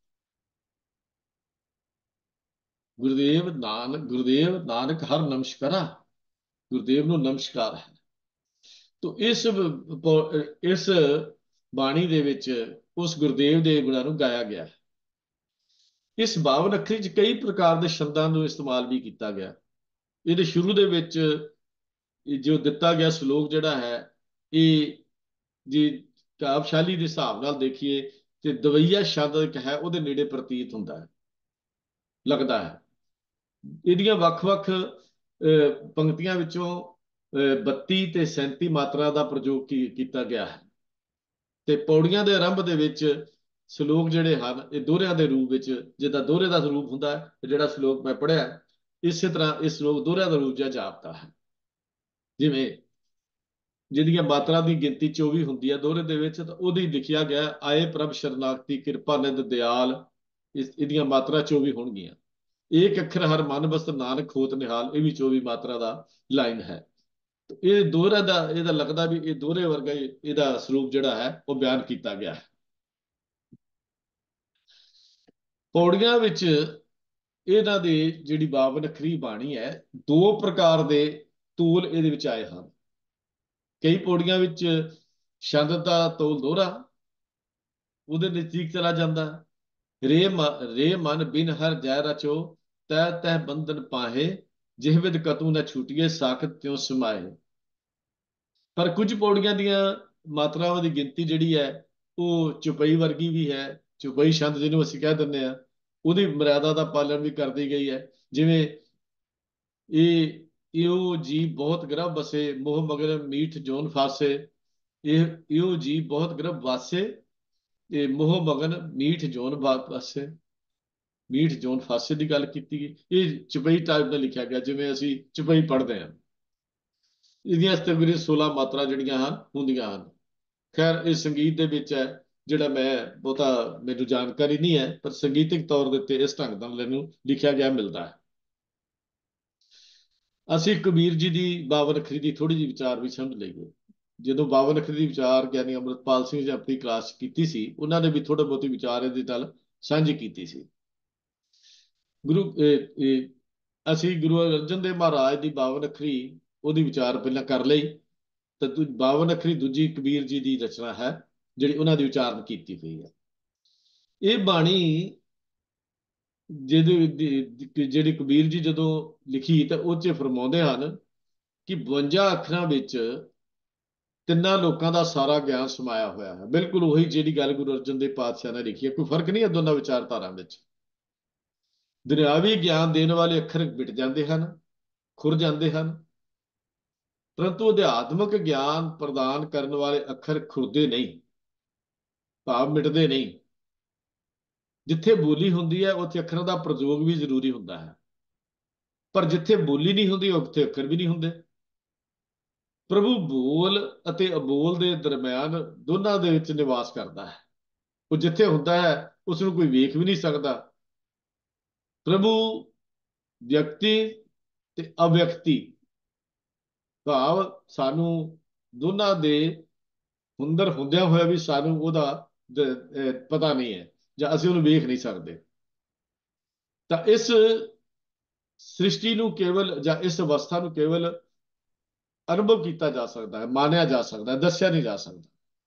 S2: ਗੁਰਦੇਵ ਨਾਨਕ ਹਰ ਨਮਸਕਾਰਾ, ਗੁਰਦੇਵ ਨੂੰ ਨਮਸਕਾਰ ਹੈ। ਤੋ ਇਸ ਬਾਣੀ ਦੇ ਵਿੱਚ ਉਸ ਗੁਰਦੇਵ ਦੇ ਗੁਣਾਂ ਨੂੰ ਗਾਇਆ ਗਿਆ ਹੈ। ਇਸ 52 ਅੱਖਰੀ 'ਚ ਕਈ ਪ੍ਰਕਾਰ ਦੇ ਸ਼ਬਦਾਂ ਨੂੰ ਇਸਤੇਮਾਲ ਵੀ ਕੀਤਾ ਗਿਆ। ਇਹਦੇ ਸ਼ੁਰੂ ਦੇ ਵਿੱਚ ਜੋ ਦਿੱਤਾ ਗਿਆ ਸ਼ਲੋਕ ਜਿਹੜਾ ਹੈ, ਇਹ ਜੇ ਕਾਵਿਸ਼ਾਲੀ ਦੇ ਹਿਸਾਬ ਨਾਲ ਦੇਖੀਏ ਤੇ ਦਵਈਆ ਸ਼ਬਦ ਇੱਕ ਹੈ, ਉਹਦੇ ਨੇੜੇ ਪ੍ਰਤੀਤ ਹੁੰਦਾ ਹੈ, ਲੱਗਦਾ ਹੈ। ਇਹਦੀਆਂ ਵੱਖ-ਵੱਖ ਪੰਕਤੀਆਂ ਵਿੱਚੋਂ 32 ਤੇ 37 ਮਾਤਰਾ ਦਾ ਪ੍ਰਯੋਗ ਕੀਤਾ ਗਿਆ ਹੈ। ਤੇ ਪੌੜੀਆਂ ਦੇ ਆਰੰਭ ਦੇ ਵਿੱਚ ਸ਼ਲੋਕ ਜਿਹੜੇ ਹਨ ਇਹ ਦੋਹਰਿਆਂ ਦੇ ਰੂਪ ਵਿੱਚ, ਜਿੱਦਾਂ ਦੋਹਰੇ ਦਾ ਰੂਪ ਹੁੰਦਾ ਹੈ ਜਿਹੜਾ ਸ਼ਲੋਕ ਮੈਂ ਪੜ੍ਹਿਆ, ਇਸੇ ਤਰ੍ਹਾਂ ਇਹ ਸ਼ਲੋਕ ਦੋਹਰਿਆਂ ਦਾ ਰੂਪ ਜਿਹਾ ਜਾਪਦਾ ਹੈ। ਜਿਵੇਂ ਜਿਹਦੀਆਂ ਮਾਤਰਾ ਦੀ ਗਿਣਤੀ 24 ਹੁੰਦੀ ਹੈ ਦੋਹਰੇ ਦੇ ਵਿੱਚ, ਤਾਂ ਉਹਦੀ ਲਿਖਿਆ ਗਿਆ ਆਏ ਪ੍ਰਭ ਸ਼ਰਨਾਗਤੀ ਕਿਰਪਾ ਨਿਧ ਦਿਆਲ। ਇਹਦੀਆਂ ਮਾਤਰਾ 24 ਹੋਣਗੀਆਂ। ਏਕ ਅੱਖਰ ਹਰ ਮਨ ਬਸਤ ਨਾਨਕ ਹੋਤ ਨਿਹਾਲ, ਇਹ ਵੀ 24 ਮਾਤਰਾ ਦਾ ਲਾਈਨ ਹੈ। ਇਹ ਦੋਹਰਾ ਦਾ ਇਹਦਾ ਲੱਗਦਾ ਵੀ ਇਹ ਦੋਹਰੇ ਵਰਗਾ ਇਹਦਾ ਸਰੂਪ ਜਿਹੜਾ ਹੈ ਉਹ ਬਿਆਨ ਕੀਤਾ ਗਿਆ ਹੈ। ਪੌੜੀਆਂ ਵਿੱਚ ਇਹਨਾਂ ਦੀ ਜਿਹੜੀ 52 ਅੱਖਰੀ ਬਾਣੀ ਹੈ, ਦੋ ਪ੍ਰਕਾਰ ਦੇ ਤੂਲ ਇਹਦੇ ਵਿੱਚ ਆਏ ਹਨ। ਕਈ ਪੌੜੀਆਂ ਵਿੱਚ ਛੰਦ ਦਾ ਤੋਲ ਦੋਹਰਾ ਉਹਦੇ ਨਜ਼ਦੀਕ ਚਲਾ ਜਾਂਦਾ। ਰੇ ਮਨ ਬਿਨ ਹਰ ਜੈ ਰਚੋ, ਤੈ ਤੈ ਬੰਧਨ ਪਾਹੇ, ਜਿਹ ਵਿਦ ਕਤੂ ਨ ਛੂਟੀਏ ਸਾਖਤ ਤਿਉ ਸਮਾਏ। ਪਰ ਕੁਝ ਪੌੜੀਆਂ ਦੀਆਂ ਮਾਤਰਾਵਾਂ ਦੀ ਗਿਣਤੀ ਜਿਹੜੀ ਹੈ ਉਹ ਚੁਪਈ ਵਰਗੀ ਵੀ ਹੈ। ਚੁਪਈ ਛੰਦ ਜਿਹਨੂੰ ਅਸੀਂ ਕਹਿ ਦਿੰਦੇ ਹਾਂ, ਉਹਦੀ ਮਰਿਆਦਾ ਦਾ ਪਾਲਣ ਵੀ ਕਰਦੀ ਗਈ ਹੈ। ਜਿਵੇਂ ਇਹ ਇਉ ਜੀ ਬਹੁਤ ਗਰਭ ਬਸੇ, ਮੋਹ ਮਗਰ ਮੀਠ ਜੋਨ ਫਾਸੇ। ਇਹ ਇਉ ਜੀ ਬਹੁਤ ਗਰਭ ਵਾਸੇ, ਤੇ ਮੋਹ ਮਗਨ ਮੀਠ ਜੋਨ ਫਾਸੇ। ਮੀਠ ਜੋਨ ਫਾਸੇ ਦੀ ਗੱਲ ਕੀਤੀ ਗਈ। ਇਹ ਚੁਪਈ ਟਾਈਪ ਦਾ ਲਿਖਿਆ ਗਿਆ, ਜਿਵੇਂ ਅਸੀਂ ਚੁਪਈ ਪੜ੍ਹਦੇ ਹਾਂ। ਇਹਦੀਆਂ ਤਕਰੀਬਨ 16 ਮਾਤਰਾ ਜਿਹੜੀਆਂ ਹਨ ਹੁੰਦੀਆਂ ਹਨ। ਖੈਰ ਇਹ ਸੰਗੀਤ ਦੇ ਵਿੱਚ ਹੈ, ਜਿਹੜਾ ਮੈਂ ਬਹੁਤਾ ਮੈਨੂੰ ਜਾਣਕਾਰੀ ਨਹੀਂ ਹੈ, ਪਰ ਸੰਗੀਤਿਕ ਤੌਰ ਦੇ ਉੱਤੇ ਇਸ ਢੰਗ ਨਾਲ ਮੈਨੂੰ ਲਿਖਿਆ ਗਿਆ ਮਿਲਦਾ ਹੈ। ਅਸੀਂ ਕਬੀਰ ਜੀ ਦੀ 52 ਅੱਖਰੀ ਦੀ ਥੋੜੀ ਜਿਹੀ ਵਿਚਾਰ ਵੀ ਸਮਝ ਲਈਏ। ਜਦੋਂ 52 ਅੱਖਰੀ ਦੀ ਵਿਚਾਰ ਗਿਆਨੀ ਅੰਮ੍ਰਿਤਪਾਲ ਸਿੰਘ ਜੀ ਆਪਣੀ ਕਲਾਸ 'ਚ ਕੀਤੀ ਸੀ, ਉਹਨਾਂ ਨੇ ਵੀ ਥੋੜੇ ਬਹੁਤੀ ਵਿਚਾਰ ਇਹਦੇ ਨਾਲ ਸਾਂਝੀ ਕੀਤੀ ਸੀ। ਗੁਰੂ ਅਸੀਂ ਗੁਰੂ ਅਰਜਨ ਦੇਵ ਮਹਾਰਾਜ ਦੀ 52 ਅੱਖਰੀ ਉਹਦੀ ਵਿਚਾਰ ਪਹਿਲਾਂ ਕਰ ਲਈ, ਤਾਂ 52 ਅੱਖਰੀ ਦੂਜੀ ਕਬੀਰ ਜੀ ਦੀ ਰਚਨਾ ਹੈ ਜਿਹੜੀ ਉਹਨਾਂ ਦੀ ਉਚਾਰਨ ਕੀਤੀ ਹੋਈ ਹੈ। ਇਹ ਬਾਣੀ ਜਿਹੜੀ ਕਬੀਰ ਜੀ ਜਦੋਂ ਲਿਖੀ ਤਾਂ ਉਹ 'ਚ ਫਰਮਾਉਂਦੇ ਹਨ ਕਿ 52 ਅੱਖਰਾਂ ਵਿੱਚ ਤਿੰਨਾਂ ਲੋਕਾਂ ਦਾ ਸਾਰਾ ਗਿਆਨ ਸਮਾਇਆ ਹੋਇਆ ਹੈ। ਬਿਲਕੁਲ ਉਹੀ ਜਿਹੜੀ ਗੱਲ ਗੁਰੂ ਅਰਜਨ ਦੇਵ ਪਾਤਸ਼ਾਹ ਨੇ ਲਿਖੀ ਹੈ, ਕੋਈ ਫਰਕ ਨਹੀਂ ਹੈ ਦੋਨਾਂ ਵਿਚਾਰਧਾਰਾ ਵਿੱਚ। ਦੁਨਿਆਵੀ ਗਿਆਨ ਦੇਣ ਵਾਲੇ ਅੱਖਰ ਮਿਟ ਜਾਂਦੇ ਹਨ, ਖੁਰ ਜਾਂਦੇ ਹਨ, ਪਰੰਤੂ ਅਧਿਆਤਮਿਕ ਗਿਆਨ ਪ੍ਰਦਾਨ ਕਰਨ ਵਾਲੇ ਅੱਖਰ ਖੁਰਦੇ ਨਹੀਂ, ਭਾਵ ਮਿਟਦੇ ਨਹੀਂ। ਜਿੱਥੇ ਬੋਲੀ ਹੁੰਦੀ ਹੈ ਉੱਥੇ ਅੱਖਰਾਂ ਦਾ ਪ੍ਰਯੋਗ ਵੀ ਜ਼ਰੂਰੀ ਹੁੰਦਾ ਹੈ, ਪਰ ਜਿੱਥੇ ਬੋਲੀ ਨਹੀਂ ਹੁੰਦੀ ਉੱਥੇ ਅੱਖਰ ਵੀ ਨਹੀਂ ਹੁੰਦੇ। ਪ੍ਰਭੂ ਬੋਲ ਅਤੇ ਅਬੋਲ ਦੇ ਦਰਮਿਆਨ ਦੋਨਾਂ ਦੇ ਵਿੱਚ ਨਿਵਾਸ ਕਰਦਾ ਹੈ। ਉਹ ਜਿੱਥੇ ਹੁੰਦਾ ਹੈ ਉਸ ਨੂੰ ਕੋਈ ਵੇਖ ਵੀ ਨਹੀਂ ਸਕਦਾ। ਪ੍ਰਭੂ ਵਿਅਕਤੀ ਤੇ ਅਵਿਅਕਤੀ, ਭਾਵ ਸਾਨੂੰ ਦੋਨਾਂ ਦੇ ਹੁੰਦਰ ਹੁੰਦਿਆਂ ਹੋਇਆ ਵੀ ਸਾਨੂੰ ਉਹਦਾ ਪਤਾ ਨਹੀਂ ਹੈ ਜਾਂ ਅਸੀਂ ਉਹਨੂੰ ਵੇਖ ਨਹੀਂ ਸਕਦੇ। ਤਾਂ ਇਸ ਸ੍ਰਿਸ਼ਟੀ ਨੂੰ ਕੇਵਲ ਜਾਂ ਇਸ ਅਵਸਥਾ ਨੂੰ ਕੇਵਲ ਅਨੁਭਵ ਕੀਤਾ ਜਾ ਸਕਦਾ ਹੈ, ਮਾਨਿਆ ਜਾ ਸਕਦਾ ਹੈ, ਦੱਸਿਆ ਨਹੀਂ ਜਾ ਸਕਦਾ।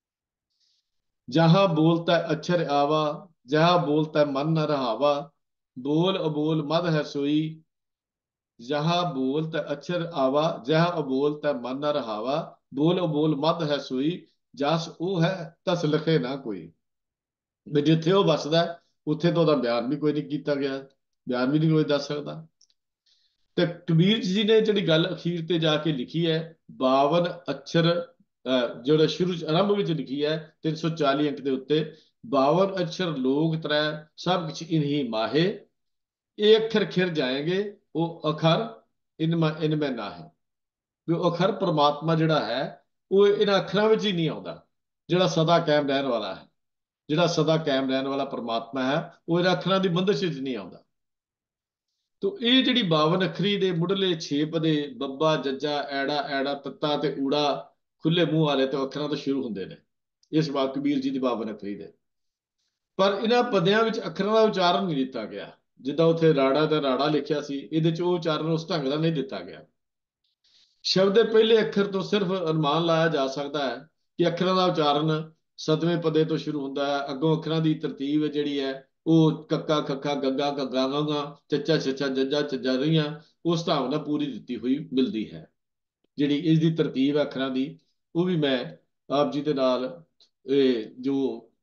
S2: ਜਹਾਂ ਬੋਲਤਾ ਅਛਰ ਆਵਾ, ਜਹਾਂ ਬੋਲਤਾ ਮਨ ਨ ਰਹਾਵਾ, ਬੋਲ ਅਬੋਲ ਮਦ ਹੈ ਸੋਈ, ਜਹਾਂ ਬੋਲਤ ਅਛਰ ਆਵਾ, ਜਹਾਂ ਅਬੋਲ ਤੈ ਮਨ ਨ ਰਹਾਵਾ, ਬੋਲ ਅਬੋਲ ਮਦ ਹੈ ਸੋਈ, ਜਸ ਉਹ ਹੈ ਤਸ ਲਿਖੇ ਨਾ ਕੋਈ। ਵੀ ਜਿੱਥੇ ਉਹ ਵਸਦਾ ਉੱਥੇ ਤਾਂ ਉਹਦਾ ਬਿਆਨ ਵੀ ਕੋਈ ਨਹੀਂ ਕੀਤਾ ਗਿਆ, ਬਿਆਨ ਵੀ ਨਹੀਂ ਕੋਈ ਦੱਸ ਸਕਦਾ। ਤੇ ਕਬੀਰ ਜੀ ਨੇ ਜਿਹੜੀ ਗੱਲ ਅਖੀਰ ਤੇ ਜਾ ਕੇ ਲਿਖੀ ਹੈ 52 ਅੱਖਰ, ਜਿਹੜਾ ਸ਼ੁਰੂ ਆਰੰਭ ਵਿੱਚ ਲਿਖੀ ਹੈ 340 ਅੰਕ ਦੇ ਉੱਤੇ, 52 ਅੱਖਰ ਲੋਕ ਤ੍ਰੈ ਸਭ ਕੁਛ ਇਨਹੀ ਮਾਹੇ, ਇਹ ਅੱਖਰ ਖਿਰ ਜਾਏਂਗੇ ਉਹ ਅਖਰ ਇਨਮੇ ਨਾ ਹੈ। ਵੀ ਉਹ ਅਖਰ ਪਰਮਾਤਮਾ ਜਿਹੜਾ ਹੈ ਉਹ ਇਹਨਾਂ ਅੱਖਰਾਂ ਵਿੱਚ ਹੀ ਨਹੀਂ ਆਉਂਦਾ, ਜਿਹੜਾ ਸਦਾ ਕਾਇਮ ਰਹਿਣ ਵਾਲਾ ਹੈ, ਜਿਹੜਾ ਸਦਾ ਕਾਇਮ ਰਹਿਣ ਵਾਲਾ ਪਰਮਾਤਮਾ ਹੈ ਉਹ ਇਹਨਾਂ ਅੱਖਰਾਂ ਦੀ ਬੰਦਸ਼ ਵਿੱਚ ਨਹੀਂ ਆਉਂਦਾ। ਤੋ ਇਹ ਜਿਹੜੀ 52 ਅੱਖਰੀ ਦੇ ਮੁੱਢਲੇ 6 ਪਦੇ ਬੱਬਾ ਜੱਜਾ ਐੜਾ ਐੜਾ ਤੱਤਾ ਤੇ ਊੜਾ ਖੁੱਲੇ ਮੂੰਹ ਵਾਲੇ ਤੋਂ ਅੱਖਰਾਂ ਤੋਂ ਸ਼ੁਰੂ ਹੁੰਦੇ ਨੇ ਇਸ ਵਾਕ ਕਬੀਰ ਜੀ ਦੀ 52 ਅੱਖਰੀ ਦੇ। ਪਰ ਇਹਨਾਂ ਪਦਿਆਂ ਵਿੱਚ ਅੱਖਰਾਂ ਦਾ ਉਚਾਰਨ ਨਹੀਂ ਦਿੱਤਾ ਗਿਆ, ਜਿੱਦਾਂ ਉੱਥੇ ਰਾੜਾ ਤੇ ਰਾੜਾ ਲਿਖਿਆ ਸੀ ਇਹਦੇ ਚ ਉਹ ਉਚਾਰਨ ਉਸ ਢੰਗ ਦਾ ਨਹੀਂ ਦਿੱਤਾ ਗਿਆ। ਸ਼ਬਦ ਦੇ ਪਹਿਲੇ ਅੱਖਰ ਤੋਂ ਸਿਰਫ ਅਨੁਮਾਨ ਲਾਇਆ ਜਾ ਸਕਦਾ ਹੈ ਕਿ ਅੱਖਰਾਂ ਦਾ ਉਚਾਰਨ 7ਵੇਂ ਪਦੇ ਤੋਂ ਸ਼ੁਰੂ ਹੁੰਦਾ ਹੈ। ਅੱਗੋਂ ਅੱਖਰਾਂ ਦੀ ਤਰਤੀਬ ਜਿਹੜੀ ਹੈ ਉਹ ਕੱਕਾ ਖੱਖਾ ਗੱਗਾ ਘੱਗਾ ਗਾਂਗਾ ਚੱਚਾ ਛੱਛਾ ਜੱਜਾ ਝੱਜਾ ਰਹੀਆਂ ਉਸ ਹਿਸਾਬ ਨਾਲ ਪੂਰੀ ਦਿੱਤੀ ਹੋਈ ਮਿਲਦੀ ਹੈ। ਜਿਹੜੀ ਇਸ ਦੀ ਤਰਤੀਬ ਹੈ ਅੱਖਰਾਂ ਦੀ ਉਹ ਵੀ ਮੈਂ ਆਪ ਜੀ ਦੇ ਨਾਲ ਜੋ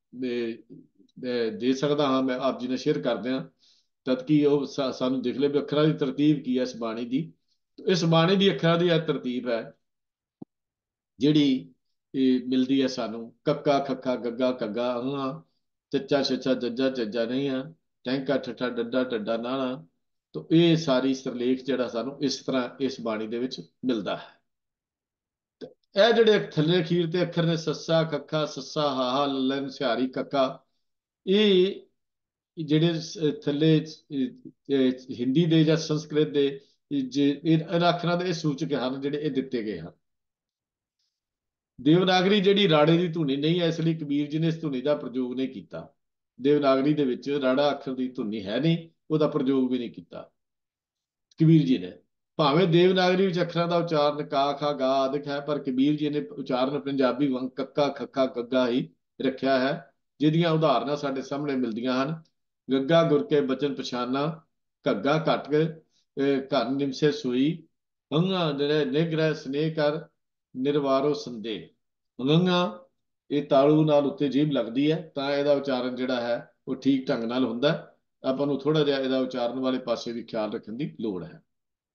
S2: ਦੇ ਸਕਦਾ ਹਾਂ ਮੈਂ ਆਪ ਜੀ ਨਾਲ ਸ਼ੇਅਰ ਕਰਦੇ ਹਾਂ, ਤਦ ਕਿ ਉਹ ਸਾਨੂੰ ਦਿਖ ਲੈ ਵੀ ਅੱਖਰਾਂ ਦੀ ਤਰਤੀਬ ਕੀ ਹੈ ਇਸ ਬਾਣੀ ਦੀ। ਇਸ ਬਾਣੀ ਦੀ ਅੱਖਰਾਂ ਦੀ ਇਹ ਤਰਤੀਬ ਹੈ ਜਿਹੜੀ ਮਿਲਦੀ ਹੈ ਸਾਨੂੰ ਕੱਕਾ ਖੱਖਾ ਗੱਗਾ ਘੱਗਾ ਹਾਂ ਚੱਚਾ ਛੱਛਾ ਜੱਜਾ ਝੱਜਾ ਨਹੀਂ ਆ ਟੈਂਕਾ ਠੱਠਾ ਡੱਡਾ ਢੱਡਾ ਨਾਣਾ। ਤਾਂ ਇਹ ਸਾਰੀ ਸਿਰਲੇਖ ਜਿਹੜਾ ਸਾਨੂੰ ਇਸ ਤਰ੍ਹਾਂ ਇਸ ਬਾਣੀ ਦੇ ਵਿੱਚ ਮਿਲਦਾ ਹੈ। ਇਹ ਜਿਹੜੇ ਥੱਲੇ ਅਖੀਰ ਤੇ ਅੱਖਰ ਨੇ ਸੱਸਾ ਕੱਖਾ ਸੱਸਾ ਹਾਹਾ ਲੱਲਨ ਸਿਹਾਰੀ ਕੱਕਾ, ਇਹ ਜਿਹੜੇ ਥੱਲੇ ਹਿੰਦੀ ਦੇ ਜਾਂ ਸੰਸਕ੍ਰਿਤ ਦੇ ਇਹਨਾਂ ਅੱਖਰਾਂ ਦੇ ਇਹ ਸੂਚਕ ਹਨ ਜਿਹੜੇ ਇਹ ਦਿੱਤੇ ਗਏ ਹਨ। ਦੇਵਨਾਗਰੀ ਜਿਹੜੀ ਰਾੜੇ ਦੀ ਧੁਨੀ ਨਹੀਂ ਹੈ ਇਸ ਲਈ ਕਬੀਰ ਜੀ ਨੇ ਇਸ ਧੁਨੀ ਦਾ ਪ੍ਰਯੋਗ ਨਹੀਂ ਕੀਤਾ। ਦੇਵਨਾਗਰੀ ਦੇ ਵਿੱਚ ਰਾੜਾ ਅੱਖਰ ਦੀ ਧੁਨੀ ਹੈ ਨਹੀਂ, ਉਹਦਾ ਪ੍ਰਯੋਗ ਵੀ ਨਹੀਂ ਕੀਤਾ ਕਬੀਰ ਜੀ ਨੇ। ਭਾਵੇਂ ਦੇਵਨਾਗਰੀ ਵਿੱਚ ਅੱਖਰਾਂ ਦਾ ਉਚਾਰਨ ਕਾ ਖਾ ਗਾ ਆਦਿਕ ਹੈ, ਪਰ ਕਬੀਰ ਜੀ ਨੇ ਉਚਾਰਨ ਪੰਜਾਬੀ ਵਾਂਗ ਕੱਕਾ ਖੱਖਾ ਗੱਗਾ ਹੀ ਰੱਖਿਆ ਹੈ, ਜਿਹਦੀਆਂ ਉਦਾਹਰਨਾਂ ਸਾਡੇ ਸਾਹਮਣੇ ਮਿਲਦੀਆਂ ਹਨ। ਗੱਗਾ ਗੁਰ ਕੇ ਬਚਨ ਪਛਾਨਾ, ਘੱਗਾ ਘਟ ਕੇ ਘਰ ਨਿਮਸੇ ਸੋਈ, ਹੰਗਾ ਨਿਗ੍ਰਹਿ ਸਨੇਹ ਕਰ ਨਿਰਵਾਰੋ ਸੰਦੇਹ। ਹੰਗਾ ਇਹ ਤਾਲੂ ਨਾਲ ਉੱਤੇ ਜੀਭ ਲੱਗਦੀ ਹੈ ਤਾਂ ਇਹਦਾ ਉਚਾਰਨ ਜਿਹੜਾ ਹੈ ਉਹ ਠੀਕ ਢੰਗ ਨਾਲ ਹੁੰਦਾ। ਆਪਾਂ ਨੂੰ ਥੋੜਾ ਜਿਹਾ ਇਹਦਾ ਉਚਾਰਨ ਵਾਲੇ ਪਾਸੇ ਵੀ ਖਿਆਲ ਰੱਖਣ ਦੀ ਲੋੜ ਹੈ।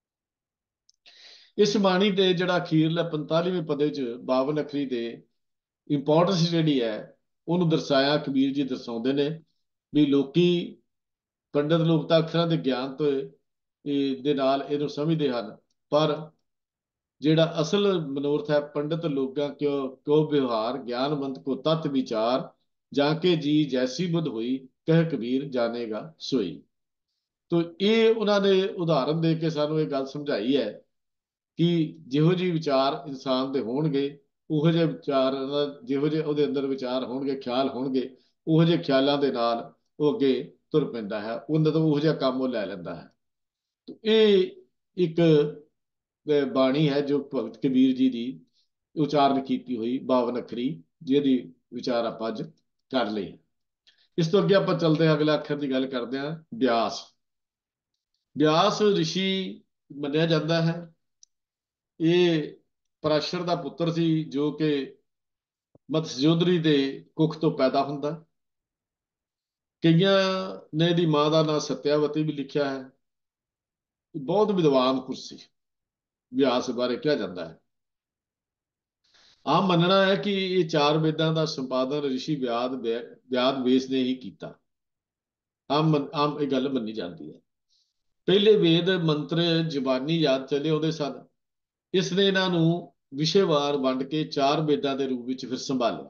S2: ਇਸ ਬਾਣੀ ਦੇ ਜਿਹੜਾ ਅਖੀਰਲਾ 45ਵੇਂ ਪਦੇ ਚ 52 ਅੱਖਰੀ ਦੇ ਇੰਪੋਰਟੈਂਸ ਜਿਹੜੀ ਹੈ ਉਹਨੂੰ ਦਰਸਾਇਆ ਕਬੀਰ ਜੀ ਦਰਸਾਉਂਦੇ ਨੇ ਵੀ ਲੋਕੀ ਪੰਡਤ ਲੋਕ ਤਾਂ ਅੱਖਰਾਂ ਦੇ ਗਿਆਨ ਤੋਂ ਦੇ ਨਾਲ ਇਹਨੂੰ ਸਮਝਦੇ ਹਨ, ਪਰ ਜਿਹੜਾ ਅਸਲ ਮਨੋਰਥ ਹੈ ਪੰਡਤ ਲੋਕਾਂ ਕਿਉ ਵਿਵਹਾਰ ਗਿਆਨਵੰਤ ਕੋ ਤਤ ਵਿਚਾਰ, ਜਾਂ ਕੇ ਜੀ ਜੈਸੀ ਬੁੱਧ ਹੋਈ ਕਹਿ ਕਬੀਰ ਜਾਣੇਗਾ ਸੋਈ। ਤੋ ਇਹ ਉਹਨਾਂ ਨੇ ਉਦਾਹਰਨ ਦੇ ਕੇ ਸਾਨੂੰ ਇਹ ਗੱਲ ਸਮਝਾਈ ਹੈ ਕਿ ਜਿਹੋ ਜਿਹੇ ਵਿਚਾਰ ਇਨਸਾਨ ਦੇ ਹੋਣਗੇ ਉਹੋ ਜਿਹੇ ਵਿਚਾਰ, ਜਿਹੋ ਜਿਹੇ ਉਹਦੇ ਅੰਦਰ ਵਿਚਾਰ ਹੋਣਗੇ, ਖਿਆਲ ਹੋਣਗੇ, ਉਹੋ ਜਿਹੇ ਖਿਆਲਾਂ ਦੇ ਨਾਲ ਉਹ ਅੱਗੇ ਤੁਰ ਪੈਂਦਾ ਹੈ, ਉਹਨਾਂ ਤੋਂ ਉਹੋ ਜਿਹਾ ਕੰਮ ਉਹ ਲੈ ਲੈਂਦਾ ਹੈ। ਇਹ ਇੱਕ ਬਾਣੀ ਹੈ ਜੋ ਭਗਤ ਕਬੀਰ ਜੀ ਦੀ ਉਚਾਰਨ ਕੀਤੀ ਹੋਈ 52 ਅੱਖਰੀ, ਜਿਹਦੀ ਵਿਚਾਰ ਆਪਾਂ ਅੱਜ ਕਰ ਲਈ। ਇਸ ਤੋਂ ਅੱਗੇ ਆਪਾਂ ਚੱਲਦੇ ਹਾਂ, ਅਗਲੇ ਅੱਖਰ ਦੀ ਗੱਲ ਕਰਦੇ ਹਾਂ, ਬਿਆਸ। ਬਿਆਸ ਰਿਸ਼ੀ ਮੰਨਿਆ ਜਾਂਦਾ ਹੈ। ਇਹ ਪਰਾਸ਼ਰ ਦਾ ਪੁੱਤਰ ਸੀ, ਜੋ ਕਿ ਮਤਸਯੋਧਰੀ ਦੇ ਕੁੱਖ ਤੋਂ ਪੈਦਾ ਹੁੰਦਾ। ਕਈਆਂ ਨੇ ਇਹਦੀ ਮਾਂ ਦਾ ਨਾਂ ਸਤਿਆਵਤੀ ਵੀ ਲਿਖਿਆ ਹੈ। ਬਹੁਤ ਵਿਦਵਾਨ ਪੁਰਸ਼ ਸੀ, ਵਿਆਸ ਬਾਰੇ ਕਿਹਾ ਜਾਂਦਾ ਹੈ। ਆਮ ਮੰਨਣਾ ਹੈ ਕਿ ਇਹ ਚਾਰ ਵੇਦਾਂ ਦਾ ਸੰਪਾਦਨ ਰਿਸ਼ੀ ਵਿਆਦ ਵੇਸ ਨੇ ਹੀ ਕੀਤਾ। ਆਮ ਇਹ ਗੱਲ ਮੰਨੀ ਜਾਂਦੀ ਹੈ। ਪਹਿਲੇ ਵੇਦ ਮੰਤਰ ਜ਼ਬਾਨੀ ਯਾਦ ਚਲੇ ਆਉਂਦੇ ਸਨ। ਇਸ ਨੇ ਇਹਨਾਂ ਨੂੰ ਵਿਸ਼ੇਵਾਰ ਵੰਡ ਕੇ ਚਾਰ ਵੇਦਾਂ ਦੇ ਰੂਪ ਵਿੱਚ ਫਿਰ ਸੰਭਾਲਿਆ।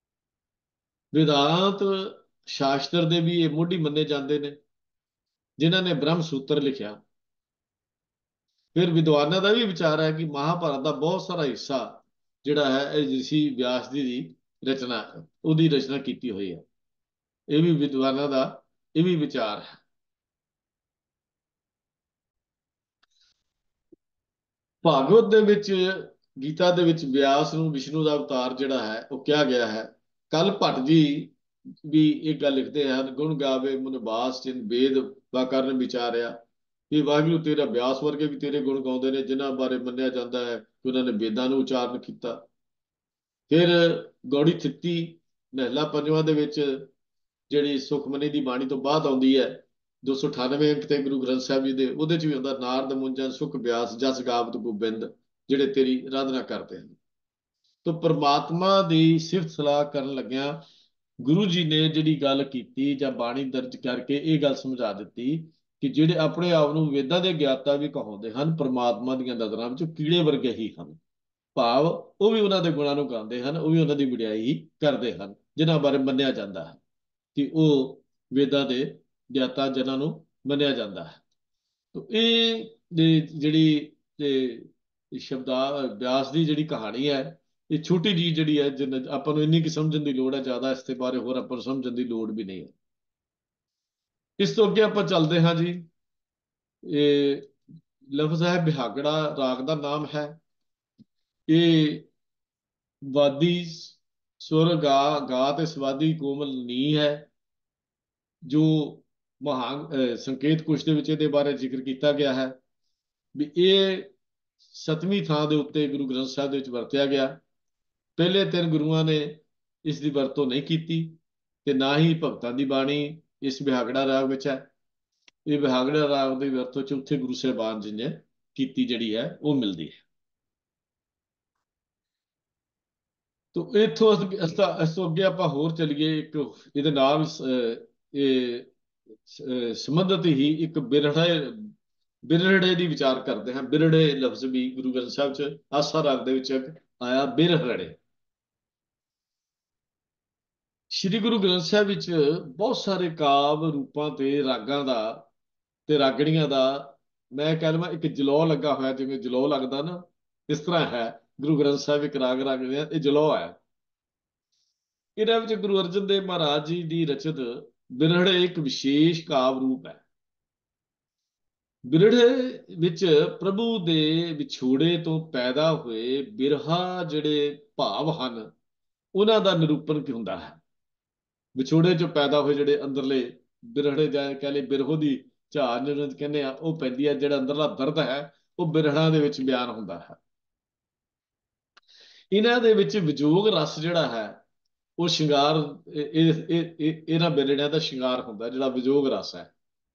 S2: ਵਿਦਾਂਤ ਸ਼ਾਸਤਰ ਦੇ ਵੀ ਇਹ ਮੋਢੀ ਮੰਨੇ ਜਾਂਦੇ ਨੇ, ਜਿਨ੍ਹਾਂ ਨੇ ਬ੍ਰਹਮ ਸੂਤਰ ਲਿਖਿਆ। ਫਿਰ ਵਿਦਵਾਨਾਂ ਦਾ ਵੀ ਵਿਚਾਰ ਹੈ ਕਿ ਮਹਾਭਾਰਤ ਦਾ ਬਹੁਤ ਸਾਰਾ ਹਿੱਸਾ ਜਿਹੜਾ ਹੈ ਇਹ ਰਿਸ਼ੀ ਵਿਆਸ ਦੀ ਰਚਨਾ, ਉਹਦੀ ਰਚਨਾ ਕੀਤੀ ਹੋਈ ਹੈ। ਇਹ ਵੀ ਵਿਦਵਾਨਾਂ ਦਾ ਇਹ ਵੀ ਵਿਚਾਰ ਹੈ। ਭਾਗਵਤ ਦੇ ਵਿੱਚ, ਗੀਤਾ ਦੇ ਵਿੱਚ ਵਿਆਸ ਨੂੰ ਵਿਸ਼ਨੂੰ ਦਾ ਅਵਤਾਰ ਜਿਹੜਾ ਹੈ ਉਹ ਕਿਹਾ ਗਿਆ ਹੈ। ਕੱਲ ਭੱਟ ਜੀ ਵੀ ਇਹ ਗੱਲ ਲਿਖਦੇ ਹਨ, ਗੁਣ ਗਾਵੇ ਮੁਨਿ ਜਿਨ ਵੇਦ ਵਾਕਰਨ ਵਿਚਾਰਿਆ। ਇਹ ਵਾਹਿਗੁਰੂ ਤੇਰਾ ਬਿਆਸ ਵਰਗੇ ਵੀ ਤੇਰੇ ਗੁਣ ਗਾਉਂਦੇ ਨੇ, ਜਿਨ੍ਹਾਂ ਬਾਰੇ ਮੰਨਿਆ ਜਾਂਦਾ ਹੈ ਕਿ ਉਹਨਾਂ ਨੇ ਵੇਦਾਂ ਨੂੰ ਉਚਾਰਨ ਕੀਤਾ। ਫਿਰ ਗੌੜੀ ਥਿੱਤੀ ਮਹਿਲਾ ਪੰਜਵਾਂ ਦੇ ਵਿੱਚ, ਜਿਹੜੀ ਸੁਖਮਨੀ ਦੀ ਬਾਣੀ ਤੋਂ ਬਾਅਦ ਆਉਂਦੀ ਹੈ, 298 ਅੰਕ ਤੇ ਗੁਰੂ ਗ੍ਰੰਥ ਸਾਹਿਬ ਜੀ ਦੇ, ਉਹਦੇ ਚ ਵੀ ਹੁੰਦਾ, ਨਾਰਦ ਮੁੰਜਨ ਸੁਖ ਬਿਆਸ ਜਸ ਗਾਵਤ ਗੋਬਿੰਦ, ਜਿਹੜੇ ਤੇਰੀ ਆਰਾਧਨਾ ਕਰਦੇ ਹਨ। ਤਾਂ ਪ੍ਰਮਾਤਮਾ ਦੀ ਸਿਫਤ ਸਲਾਹ ਕਰਨ ਲੱਗਿਆਂ ਗੁਰੂ ਜੀ ਨੇ ਜਿਹੜੀ ਗੱਲ ਕੀਤੀ ਜਾਂ ਬਾਣੀ ਦਰਜ ਕਰਕੇ ਇਹ ਗੱਲ ਸਮਝਾ ਦਿੱਤੀ ਕਿ ਜਿਹੜੇ ਆਪਣੇ ਆਪ ਨੂੰ ਵੇਦਾਂ ਦੇ ਗਿਆਤਾ ਵੀ ਕਹਾਉਂਦੇ ਹਨ, ਪ੍ਰਮਾਤਮਾ ਦੀਆਂ ਨਜ਼ਰਾਂ ਵਿੱਚ ਕੀੜੇ ਵਰਗੇ ਹੀ ਹਨ। ਭਾਵ ਉਹ ਵੀ ਉਹਨਾਂ ਦੇ ਗੁਣਾਂ ਨੂੰ ਗਾਉਂਦੇ ਹਨ, ਉਹ ਵੀ ਉਹਨਾਂ ਦੀ ਵਡਿਆਈ ਹੀ ਕਰਦੇ ਹਨ, ਜਿਨ੍ਹਾਂ ਬਾਰੇ ਮੰਨਿਆ ਜਾਂਦਾ ਹੈ ਕਿ ਉਹ ਵੇਦਾਂ ਦੇ ਗਿਆਤਾ ਜਿਨ੍ਹਾਂ ਨੂੰ ਮੰਨਿਆ ਜਾਂਦਾ ਹੈ। ਇਹ ਜਿਹੜੀ ਸ਼ਬਦਾ ਵਿਆਸ ਦੀ ਜਿਹੜੀ ਕਹਾਣੀ ਹੈ, ਇਹ ਛੋਟੀ ਜੀ ਜਿਹੜੀ ਹੈ, ਜਿੰਨ ਆਪਾਂ ਨੂੰ ਇੰਨੀ ਕਿ ਸਮਝਣ ਦੀ ਲੋੜ ਹੈ, ਜ਼ਿਆਦਾ ਇਸ ਦੇ ਬਾਰੇ ਹੋਰ ਆਪਾਂ ਨੂੰ ਸਮਝਣ ਦੀ ਲੋੜ ਵੀ ਨਹੀਂ ਹੈ। ਇਸ ਤੋਂ ਅੱਗੇ ਆਪਾਂ ਚੱਲਦੇ ਹਾਂ ਜੀ। ਇਹ ਲਫ਼ਜ਼ ਹੈ ਬਿਹਾਗੜਾ, ਰਾਗ ਦਾ ਨਾਮ ਹੈ। ਇਹ ਵਾਦੀ ਸੁਰ ਗਾ ਗਾ ਤੇ ਸਵਾਦੀ ਕੋਮਲ ਨੀ ਹੈ, ਜੋ ਮਹਾਨ ਸੰਕੇਤ ਕੁਸ਼ ਦੇ ਵਿੱਚ ਇਹਦੇ ਬਾਰੇ ਜ਼ਿਕਰ ਕੀਤਾ ਗਿਆ ਹੈ ਵੀ ਇਹ 7ਵੀਂ ਥਾਂ ਦੇ ਉੱਤੇ ਗੁਰੂ ਗ੍ਰੰਥ ਸਾਹਿਬ ਦੇ ਵਿੱਚ ਵਰਤਿਆ ਗਿਆ। ਪਹਿਲੇ ਤਿੰਨ ਗੁਰੂਆਂ ਨੇ ਇਸ ਦੀ ਵਰਤੋਂ ਨਹੀਂ ਕੀਤੀ, ਤੇ ਨਾ ਹੀ ਭਗਤਾਂ ਦੀ ਬਾਣੀ ਇਸ ਬਿਹਾਗੜਾ ਰਾਗ ਵਿੱਚ ਹੈ। ਇਹ ਬਿਹਾਗੜਾ ਰਾਗ ਦੀ ਵਰਤੋਂ ਚੌਥੇ ਗੁਰੂ ਸਾਹਿਬਾਨ ਜੀ ਨੇ ਕੀਤੀ, ਜਿਹੜੀ ਹੈ ਉਹ ਮਿਲਦੀ ਹੈ। ਤੋ ਇੱਥੋਂ ਇਸ ਤੋਂ ਅੱਗੇ ਆਪਾਂ ਹੋਰ ਚੱਲੀਏ, ਇੱਕ ਇਹਦੇ ਨਾਲ ਇਹ ਸੰਬੰਧਿਤ ਹੀ ਇੱਕ ਬਿਰਹੜੇ ਦੀ ਵਿਚਾਰ ਕਰਦੇ ਹਾਂ। ਬਿਰਹੜੇ ਲਫ਼ਜ਼ ਵੀ ਗੁਰੂ ਗ੍ਰੰਥ ਸਾਹਿਬ ਚ ਆਸਾ ਰਾਗ ਦੇ ਵਿੱਚ ਆਇਆ, ਬਿਰਹੜੇ। ਸ੍ਰੀ ਗੁਰੂ ਗ੍ਰੰਥ ਸਾਹਿਬ ਵਿੱਚ ਬਹੁਤ ਸਾਰੇ ਕਾਵਿ ਰੂਪਾਂ ਤੇ ਰਾਗਾਂ ਦਾ ਤੇ ਰਾਗੜੀਆਂ ਦਾ, ਮੈਂ ਕਹਿ ਲਵਾਂ ਇੱਕ ਜਲੌ ਲੱਗਾ ਹੋਇਆ, ਜਿਵੇਂ ਜਲੌ ਲੱਗਦਾ ਨਾ, ਇਸ ਤਰ੍ਹਾਂ ਹੈ ਗੁਰੂ ਗ੍ਰੰਥ ਸਾਹਿਬ ਇੱਕ ਰਾਗੜੀਆਂ, ਇਹ ਜਲੌ ਹੈ। ਇਹਨਾਂ ਵਿੱਚ ਗੁਰੂ ਅਰਜਨ ਦੇਵ ਮਹਾਰਾਜ ਜੀ ਦੀ ਰਚਿਤ ਬਿਰਹੜੇ ਇੱਕ ਵਿਸ਼ੇਸ਼ ਕਾਵਿ ਰੂਪ ਹੈ। ਬਿਰਹੜੇ ਵਿੱਚ ਪ੍ਰਭੂ ਦੇ ਵਿਛੋੜੇ ਤੋਂ ਪੈਦਾ ਹੋਏ ਬਿਰਹਾ ਜਿਹੜੇ ਭਾਵ ਹਨ, ਉਹਨਾਂ ਦਾ ਨਿਰੂਪਣ ਕੀ ਹੁੰਦਾ ਹੈ। ਵਿਛੋੜੇ ਚੋਂ ਪੈਦਾ ਹੋਏ ਜਿਹੜੇ ਅੰਦਰਲੇ ਬਿਰਹੜੇ, ਜਾਂ ਕਹਿ ਲਏ ਬਿਰਹੋ ਦੀ ਝਾਰ ਜਿਹਨੂੰ ਕਹਿੰਦੇ ਆ, ਉਹ ਪੈਂਦੀ ਹੈ। ਜਿਹੜਾ ਅੰਦਰਲਾ ਦਰਦ ਹੈ ਉਹ ਬਿਰਹੜਾਂ ਦੇ ਵਿੱਚ ਬਿਆਨ ਹੁੰਦਾ ਹੈ। ਇਹਨਾਂ ਦੇ ਵਿੱਚ ਵਿਜੋਗ ਰਸ ਜਿਹੜਾ ਹੈ ਉਹ ਸ਼ਿੰਗਾਰ, ਇਹਨਾਂ ਬਿਰਹੜਿਆਂ ਦਾ ਸ਼ਿੰਗਾਰ ਹੁੰਦਾ, ਜਿਹੜਾ ਵਿਜੋਗ ਰਸ ਹੈ।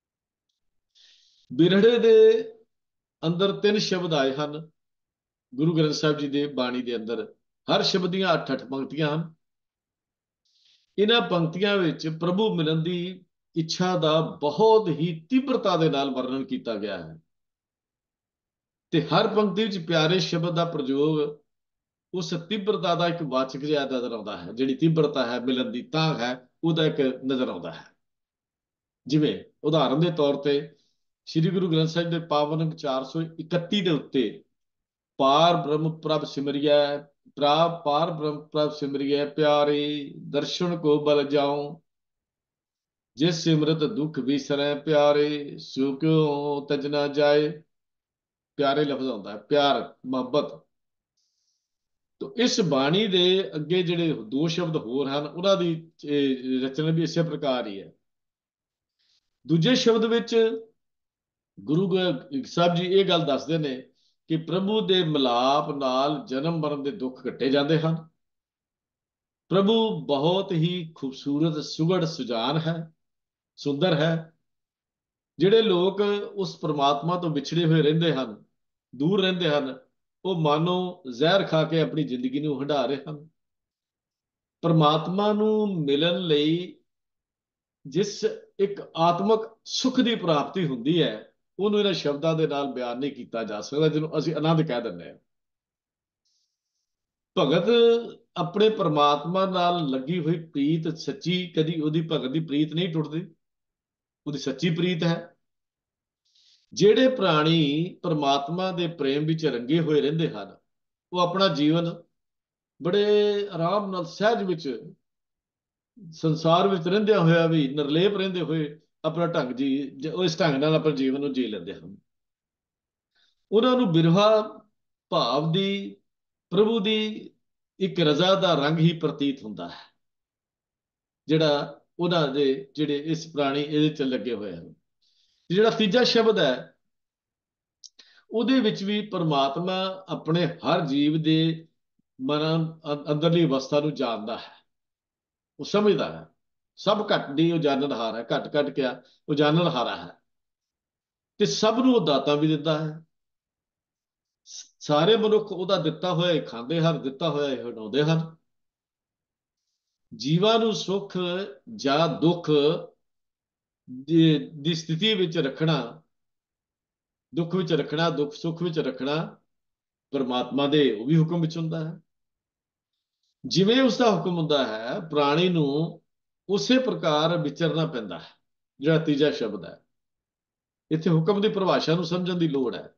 S2: ਬਿਰਹੜੇ ਦੇ ਅੰਦਰ ਤਿੰਨ ਸ਼ਬਦ ਆਏ ਹਨ ਗੁਰੂ ਗ੍ਰੰਥ ਸਾਹਿਬ ਜੀ ਦੇ ਬਾਣੀ ਦੇ ਅੰਦਰ। ਹਰ ਸ਼ਬਦ ਦੀਆਂ 8-8 ਪੰਕਤੀਆਂ ਹਨ। ਇਹਨਾਂ ਪੰਕਤੀਆਂ ਵਿੱਚ ਪ੍ਰਭੂ ਮਿਲਣ ਦੀ ਇੱਛਾ ਦਾ ਬਹੁਤ ਹੀ ਤੀਬਰਤਾ ਦੇ ਨਾਲ ਵਰਣਨ ਕੀਤਾ ਗਿਆ ਹੈ, ਤੇ ਹਰ ਪੰਕਤੀ ਵਿੱਚ ਪਿਆਰੇ ਸ਼ਬਦ ਦਾ ਪ੍ਰਯੋਗ ਉਸ ਤੀਬਰਤਾ ਦਾ ਇੱਕ ਵਾਚਕ ਜਿਹਾ ਨਜ਼ਰ ਆਉਂਦਾ ਹੈ। ਜਿਹੜੀ ਤੀਬਰਤਾ ਹੈ, ਮਿਲਣ ਦੀ ਤਾਂਘ ਹੈ, ਉਹਦਾ ਇੱਕ ਨਜ਼ਰ ਆਉਂਦਾ ਹੈ। ਜਿਵੇਂ ਉਦਾਹਰਨ ਦੇ ਤੌਰ ਤੇ ਸ੍ਰੀ ਗੁਰੂ ਗ੍ਰੰਥ ਸਾਹਿਬ ਦੇ ਪਾਵਨ ਅੰਕ 431 ਦੇ ਉੱਤੇ ਪਾਰ ਬ੍ਰਹਮ ਪ੍ਰਭ ਸਿਮਰਿਐ प्राप पार ब्रह्म प्रभ सिमरिय प्यारे, दर्शन को बल जाऊं, जिस सिमरत दुख बिसरै प्यारे, सो क्यों तज ना जाए। प्यारे लफ्ज आਉਂਦਾ ਹੈ, प्यार ਮੁਹੱਬਤ। ਤੋ ਇਸ ਬਾਣੀ ਦੇ ਅੱਗੇ ਜਿਹੜੇ ਦੋ ਸ਼ਬਦ ਹੋਰ ਹਨ, ਉਹਨਾਂ ਦੀ ਰਚਨਾ ਵੀ ਇਸੇ ਪ੍ਰਕਾਰ ਹੀ ਹੈ। ਦੂਜੇ ਸ਼ਬਦ ਵਿੱਚ ਗੁਰੂ ਸਾਹਿਬ ਜੀ ਇਹ ਗੱਲ ਦੱਸਦੇ ਨੇ ਕਿ ਪ੍ਰਭੂ ਦੇ ਮਿਲਾਪ ਨਾਲ ਜਨਮ ਮਰਨ ਦੇ ਦੁੱਖ ਕੱਟੇ ਜਾਂਦੇ ਹਨ। ਪ੍ਰਭੂ ਬਹੁਤ ਹੀ ਖੂਬਸੂਰਤ, ਸੁਘੜ, ਸੁਜਾਨ ਹੈ, ਸੁੰਦਰ ਹੈ। ਜਿਹੜੇ ਲੋਕ ਉਸ ਪ੍ਰਮਾਤਮਾ ਤੋਂ ਵਿਛੜੇ ਹੋਏ ਰਹਿੰਦੇ ਹਨ, ਦੂਰ ਰਹਿੰਦੇ ਹਨ, ਉਹ ਮਾਨੋ ਜ਼ਹਿਰ ਖਾ ਕੇ ਆਪਣੀ ਜ਼ਿੰਦਗੀ ਨੂੰ ਹੰਢਾ ਰਹੇ ਹਨ। ਪ੍ਰਮਾਤਮਾ ਨੂੰ ਮਿਲਣ ਲਈ ਜਿਸ ਇੱਕ ਆਤਮਿਕ ਸੁੱਖ ਦੀ ਪ੍ਰਾਪਤੀ ਹੁੰਦੀ ਹੈ, ਉਹਨੂੰ ਇਹਨਾਂ ਸ਼ਬਦਾਂ ਦੇ ਨਾਲ ਬਿਆਨ ਨਹੀਂ ਕੀਤਾ ਜਾ ਸਕਦਾ, ਜਿਹਨੂੰ ਅਸੀਂ ਆਨੰਦ ਕਹਿ ਦਿੰਦੇ ਹਾਂ। ਭਗਤ ਆਪਣੇ ਪ੍ਰਮਾਤਮਾ ਨਾਲ ਲੱਗੀ ਹੋਈ ਪ੍ਰੀਤ ਸੱਚੀ, ਕਦੀ ਉਹਦੀ ਭਗਤ ਦੀ ਪ੍ਰੀਤ ਨਹੀਂ ਟੁੱਟਦੀ, ਉਹਦੀ ਸੱਚੀ ਪ੍ਰੀਤ ਹੈ। ਜਿਹੜੇ ਪ੍ਰਾਣੀ ਪ੍ਰਮਾਤਮਾ ਦੇ ਪ੍ਰੇਮ ਵਿੱਚ ਰੰਗੇ ਹੋਏ ਰਹਿੰਦੇ ਹਨ, ਉਹ ਆਪਣਾ ਜੀਵਨ ਬੜੇ ਆਰਾਮ ਨਾਲ, ਸਹਿਜ ਵਿੱਚ, ਸੰਸਾਰ ਵਿੱਚ ਰਹਿੰਦਿਆਂ ਹੋਇਆ ਵੀ ਨਿਰਲੇਪ ਰਹਿੰਦੇ ਹੋਏ ਆਪਣਾ ਢੰਗ ਜੀ, ਉਹ ਇਸ ਢੰਗ ਨਾਲ ਆਪਣੇ ਜੀਵਨ ਨੂੰ ਜੀ ਲੈਂਦੇ ਹਨ। ਉਹਨਾਂ ਨੂੰ ਬਿਰਹਾ ਭਾਵ ਦੀ, ਪ੍ਰਭੂ ਦੀ ਇੱਕ ਰਜ਼ਾ ਦਾ ਰੰਗ ਹੀ ਪ੍ਰਤੀਤ ਹੁੰਦਾ ਹੈ, ਜਿਹੜਾ ਉਹਨਾਂ ਦੇ ਜਿਹੜੇ ਇਸ ਪ੍ਰਾਣੀ ਇਹਦੇ ਚ ਲੱਗੇ ਹੋਏ ਹਨ। ਜਿਹੜਾ ਤੀਜਾ ਸ਼ਬਦ ਹੈ, ਉਹਦੇ ਵਿੱਚ ਵੀ ਪਰਮਾਤਮਾ ਆਪਣੇ ਹਰ ਜੀਵ ਦੇ ਮਨ ਅੰਦਰਲੀ ਅਵਸਥਾ ਨੂੰ ਜਾਣਦਾ ਹੈ, ਉਹ ਸਮਝਦਾ ਹੈ। ਸਭ ਘਟ ਦੀ ਉਹ ਜਾਣਨਹਾਰ ਹੈ, ਘਟ ਘਟ ਕੇ ਉਹ ਜਾਣਨਹਾਰਾ ਹੈ, ਤੇ ਸਭ ਨੂੰ ਉਹ ਦਾਤਾ ਵੀ ਦਿੰਦਾ ਹੈ। ਸਾਰੇ ਮਨੁੱਖ ਉਹਦਾ ਦਿੱਤਾ ਹੋਇਆ ਹੀ ਖਾਂਦੇ ਹਨ, ਦਿੱਤਾ ਹੋਇਆ ਹੀ ਹਟਾਉਂਦੇ ਹਨ। ਜੀਵਾਂ ਨੂੰ ਸੁੱਖ ਜਾਂ ਦੁੱਖ ਦੀ ਸਥਿਤੀ ਵਿੱਚ ਰੱਖਣਾ, ਦੁੱਖ ਵਿੱਚ ਰੱਖਣਾ, ਦੁੱਖ ਸੁੱਖ ਵਿੱਚ ਰੱਖਣਾ ਪਰਮਾਤਮਾ ਦੇ ਉਹ ਵੀ ਹੁਕਮ ਵਿੱਚ ਹੁੰਦਾ ਹੈ। ਜਿਵੇਂ ਉਸਦਾ ਹੁਕਮ ਹੁੰਦਾ ਹੈ, ਪ੍ਰਾਣੀ ਨੂੰ ਉਸੇ ਪ੍ਰਕਾਰ ਵਿਚਰਨਾ ਪੈਂਦਾ ਹੈ। ਜਿਹੜਾ ਤੀਜਾ ਸ਼ਬਦ ਹੈ, ਇੱਥੇ ਹੁਕਮ ਦੀ ਪਰਿਭਾਸ਼ਾ ਨੂੰ ਸਮਝਣ ਦੀ ਲੋੜ ਹੈ।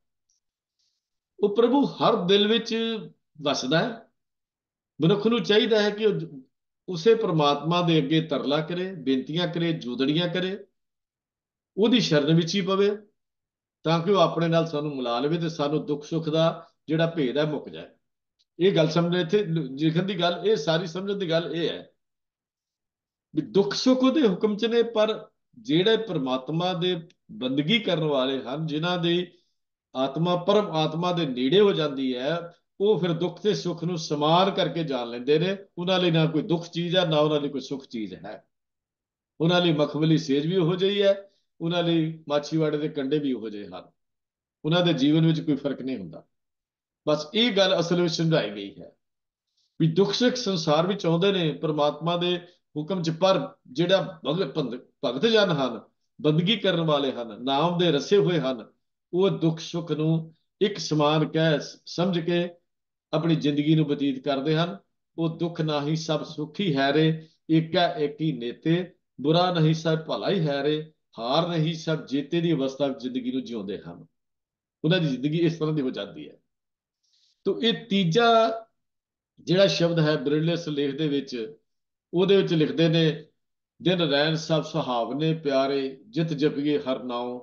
S2: ਉਹ ਪ੍ਰਭੂ ਹਰ ਦਿਲ ਵਿੱਚ ਵਸਦਾ ਹੈ। ਮਨੁੱਖ ਨੂੰ ਚਾਹੀਦਾ ਹੈ ਕਿ ਉਹ ਉਸੇ ਪ੍ਰਮਾਤਮਾ ਦੇ ਅੱਗੇ ਤਰਲਾ ਕਰੇ, ਬੇਨਤੀਆਂ ਕਰੇ, ਜੂਦੜੀਆਂ ਕਰੇ, ਉਹਦੀ ਸ਼ਰਨ ਵਿੱਚ ਹੀ ਪਵੇ, ਤਾਂ ਕਿ ਉਹ ਆਪਣੇ ਨਾਲ ਸਾਨੂੰ ਮਿਲਾ ਲਵੇ ਤੇ ਸਾਨੂੰ ਦੁੱਖ ਸੁੱਖ ਦਾ ਜਿਹੜਾ ਭੇਦ ਹੈ ਮੁੱਕ ਜਾਏ। ਇਹ ਗੱਲ ਸਮਝ, ਇੱਥੇ ਲਿਖਣ ਦੀ ਗੱਲ, ਇਹ ਸਾਰੀ ਸਮਝਣ ਦੀ ਗੱਲ ਇਹ ਹੈ ਵੀ ਦੁੱਖ ਸੁੱਖ ਉਹਦੇ ਹੁਕਮ 'ਚ ਨੇ, ਪਰ ਜਿਹੜੇ ਪ੍ਰਮਾਤਮਾ ਦੇ ਬੰਦਗੀ ਕਰਨ ਵਾਲੇ ਹਨ, ਜਿਨ੍ਹਾਂ ਦੀ ਆਤਮਾ ਪਰਮ ਆਤਮਾ ਦੇ ਨੇੜੇ ਹੋ ਜਾਂਦੀ ਹੈ, ਉਹ ਫਿਰ ਦੁੱਖ ਤੇ ਸੁੱਖ ਨੂੰ ਸਮਾਨ ਕਰਕੇ ਜਾਣ ਲੈਂਦੇ ਨੇ। ਉਹਨਾਂ ਲਈ ਨਾ ਕੋਈ ਦੁੱਖ ਚੀਜ਼ ਹੈ, ਨਾ ਉਹਨਾਂ ਲਈ ਕੋਈ ਸੁੱਖ ਚੀਜ਼ ਹੈ। ਉਹਨਾਂ ਲਈ ਮਖਮਲੀ ਸੇਜ ਵੀ ਉਹੋ ਜਿਹੀ ਹੈ, ਉਹਨਾਂ ਲਈ ਮਾਛੀਵਾੜੇ ਦੇ ਕੰਡੇ ਵੀ ਉਹੋ ਜਿਹੇ ਹਨ। ਉਹਨਾਂ ਦੇ ਜੀਵਨ ਵਿੱਚ ਕੋਈ ਫਰਕ ਨਹੀਂ ਹੁੰਦਾ। ਬਸ ਇਹ ਗੱਲ ਅਸਲ ਵਿੱਚ ਸਮਝਾਈ ਗਈ ਹੈ ਵੀ ਦੁੱਖ ਸੁੱਖ ਸੰਸਾਰ ਵਿੱਚ ਆਉਂਦੇ ਨੇ ਪ੍ਰਮਾਤਮਾ ਦੇ ਹੁਕਮ 'ਚ, ਪਰ ਜਿਹੜਾ ਭਗਤ ਜਨ ਹਨ, ਬੰਦਗੀ ਕਰਨ ਵਾਲੇ ਹਨ, ਨਾਮ ਦੇ ਰਸੇ ਹੋਏ ਹਨ, ਉਹ ਦੁੱਖ ਸੁੱਖ ਨੂੰ ਇੱਕ ਸਮਾਨ ਕਹਿ ਸਮਝ ਕੇ ਆਪਣੀ ਜ਼ਿੰਦਗੀ ਨੂੰ ਬਤੀਤ ਕਰਦੇ ਹਨ। ਉਹ ਦੁੱਖ ਨਾਹੀਂ ਸਭ ਸੁੱਖ ਹੀ ਹੈ ਰੇ, ਏਕਾ ਏਕੀ ਨੇਤੇ, ਬੁਰਾ ਨਹੀਂ ਸਭ ਭਲਾ ਹੀ ਹੈ ਰੇ, ਹਾਰ ਨਹੀਂ ਸਭ ਜੇਤੇ ਦੀ ਅਵਸਥਾ ਵਿੱਚ ਜ਼ਿੰਦਗੀ ਨੂੰ ਜਿਉਂਦੇ ਹਨ। ਉਹਨਾਂ ਦੀ ਜ਼ਿੰਦਗੀ ਇਸ ਤਰ੍ਹਾਂ ਦੀ ਹੋ ਜਾਂਦੀ ਹੈ। ਤੋ ਇਹ ਤੀਜਾ ਜਿਹੜਾ ਸ਼ਬਦ ਹੈ ਬਿਰਲੇ ਸੁਲੇਖ ਦੇ ਵਿੱਚ, ਉਹਦੇ ਵਿੱਚ ਲਿਖਦੇ ਨੇ, ਦਿਨ ਰੈਣ ਸਭ ਸੁਹਾਵਨੇ ਪਿਆਰੇ, ਜਿਤ ਜਪੀਏ ਹਰ ਨਾਉ,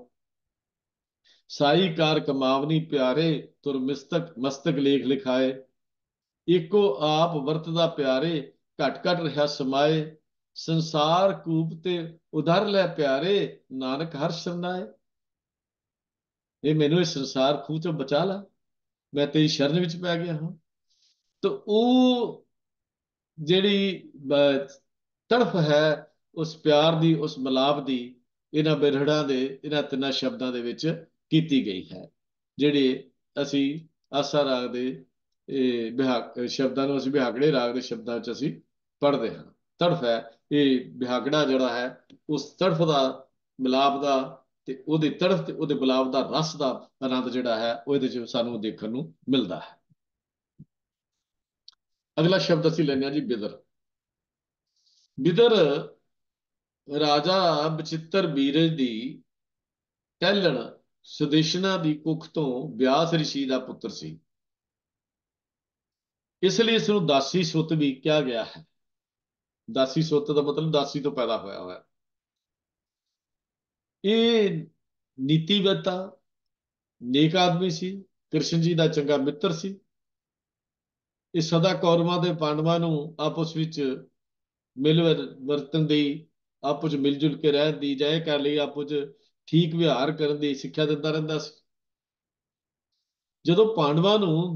S2: ਸਾਈ ਕਾਰ ਕਮਾਵਨੀ ਪਿਆਰੇ, ਤੁਰ ਮਸਤਕ ਮਸਤਕ ਲੇਖ ਲਿਖਾਏ, ਏਕੋ ਆਪ ਵਰਤਦਾ ਪਿਆਰੇ, ਘਟ ਘਟ ਰਿਹਾ ਸਮਾਏ, ਸੰਸਾਰ ਕੂਪ ਤੇ ਉਧਰ ਲੈ ਪਿਆਰੇ, ਨਾਨਕ ਹਰ ਸਰਨਾਏ। ਇਹ ਮੈਨੂੰ ਇਸ ਸੰਸਾਰ ਖੂਹ ਤੋਂ ਬਚਾ ਲਾ, ਮੈਂ ਤੇਰੀ ਸ਼ਰਨ ਵਿੱਚ ਪੈ ਗਿਆ ਹਾਂ। ਤਾਂ ਉਹ ਜਿਹੜੀ ਤੜਫ ਹੈ ਉਸ ਪਿਆਰ ਦੀ, ਉਸ ਮਿਲਾਪ ਦੀ, ਇਹਨਾਂ ਬਿਰਹੜਾਂ ਦੇ, ਇਹਨਾਂ ਤਿੰਨਾਂ ਸ਼ਬਦਾਂ ਦੇ ਵਿੱਚ ਕੀਤੀ ਗਈ ਹੈ। ਜਿਹੜੇ ਅਸੀਂ ਆਸਾ ਰਾਗ ਦੇ ਸ਼ਬਦਾਂ ਨੂੰ ਅਸੀਂ ਬਿਹਾਗੜੇ ਰਾਗ ਦੇ ਸ਼ਬਦਾਂ ਵਿੱਚ ਅਸੀਂ ਪੜ੍ਹਦੇ ਹਾਂ। ਤੜਫ ਹੈ, ਇਹ ਬਿਹਾਗੜਾ ਜਿਹੜਾ ਹੈ, ਉਸ ਤੜਫ ਦਾ, ਮਿਲਾਪ ਦਾ, ਤੇ ਉਹਦੇ ਤੜਫ ਤੇ ਉਹਦੇ ਮਿਲਾਪ ਦਾ ਰਸ ਦਾ ਆਨੰਦ ਜਿਹੜਾ ਹੈ, ਉਹ ਇਹਦੇ 'ਚ ਸਾਨੂੰ ਦੇਖਣ ਨੂੰ ਮਿਲਦਾ ਹੈ। ਅਗਲਾ ਸ਼ਬਦ ਅਸੀਂ ਲੈਂਦੇ ਹਾਂ ਜੀ, ਬਿਦਰ। ਬਿਦਰ ਰਾਜਾ ਬਚਿੱਤਰ ਬੀਰਜ ਦੀ ਟਹਿਲਣ ਸੁਦੇਸ਼ਨਾ ਦੀ ਕੁੱਖ ਤੋਂ ਬਿਆਸ ਰਿਸ਼ੀ ਦਾ ਪੁੱਤਰ ਸੀ। ਇਸ ਲਈ ਇਸ ਨੂੰ ਦਾਸੀ ਸੁੱਤ ਵੀ ਕਿਹਾ ਗਿਆ ਹੈ। ਦਾਸੀ ਸੁੱਤ ਦਾ ਮਤਲਬ ਦਾਸੀ ਤੋਂ ਪੈਦਾ ਹੋਇਆ ਹੋਇਆ। ਇਹ ਨੀਤੀਵਤਾ, ਨੇਕ ਆਦਮੀ ਸੀ, ਕ੍ਰਿਸ਼ਨ ਜੀ ਦਾ ਚੰਗਾ ਮਿੱਤਰ ਸੀ। ਇਹ ਸਦਾ ਕੌਰਵਾਂ ਦੇ ਪਾਂਡਵਾਂ ਨੂੰ ਆਪਸ ਵਿੱਚ ਮਿਲ ਵਰਤਨ ਦੀ, ਆਪਸ ਵਿੱਚ ਮਿਲ ਜੁਲ ਕੇ ਰਹਿਣ ਦੀ, ਜਾਂ ਇਹ ਕਰ ਲਈ ਆਪਸ ਵਿੱਚ ਠੀਕ ਵਿਹਾਰ ਕਰਨ ਦੀ ਸਿੱਖਿਆ ਦਿੰਦਾ ਰਹਿੰਦਾ ਸੀ। ਜਦੋਂ ਪਾਂਡਵਾਂ ਨੂੰ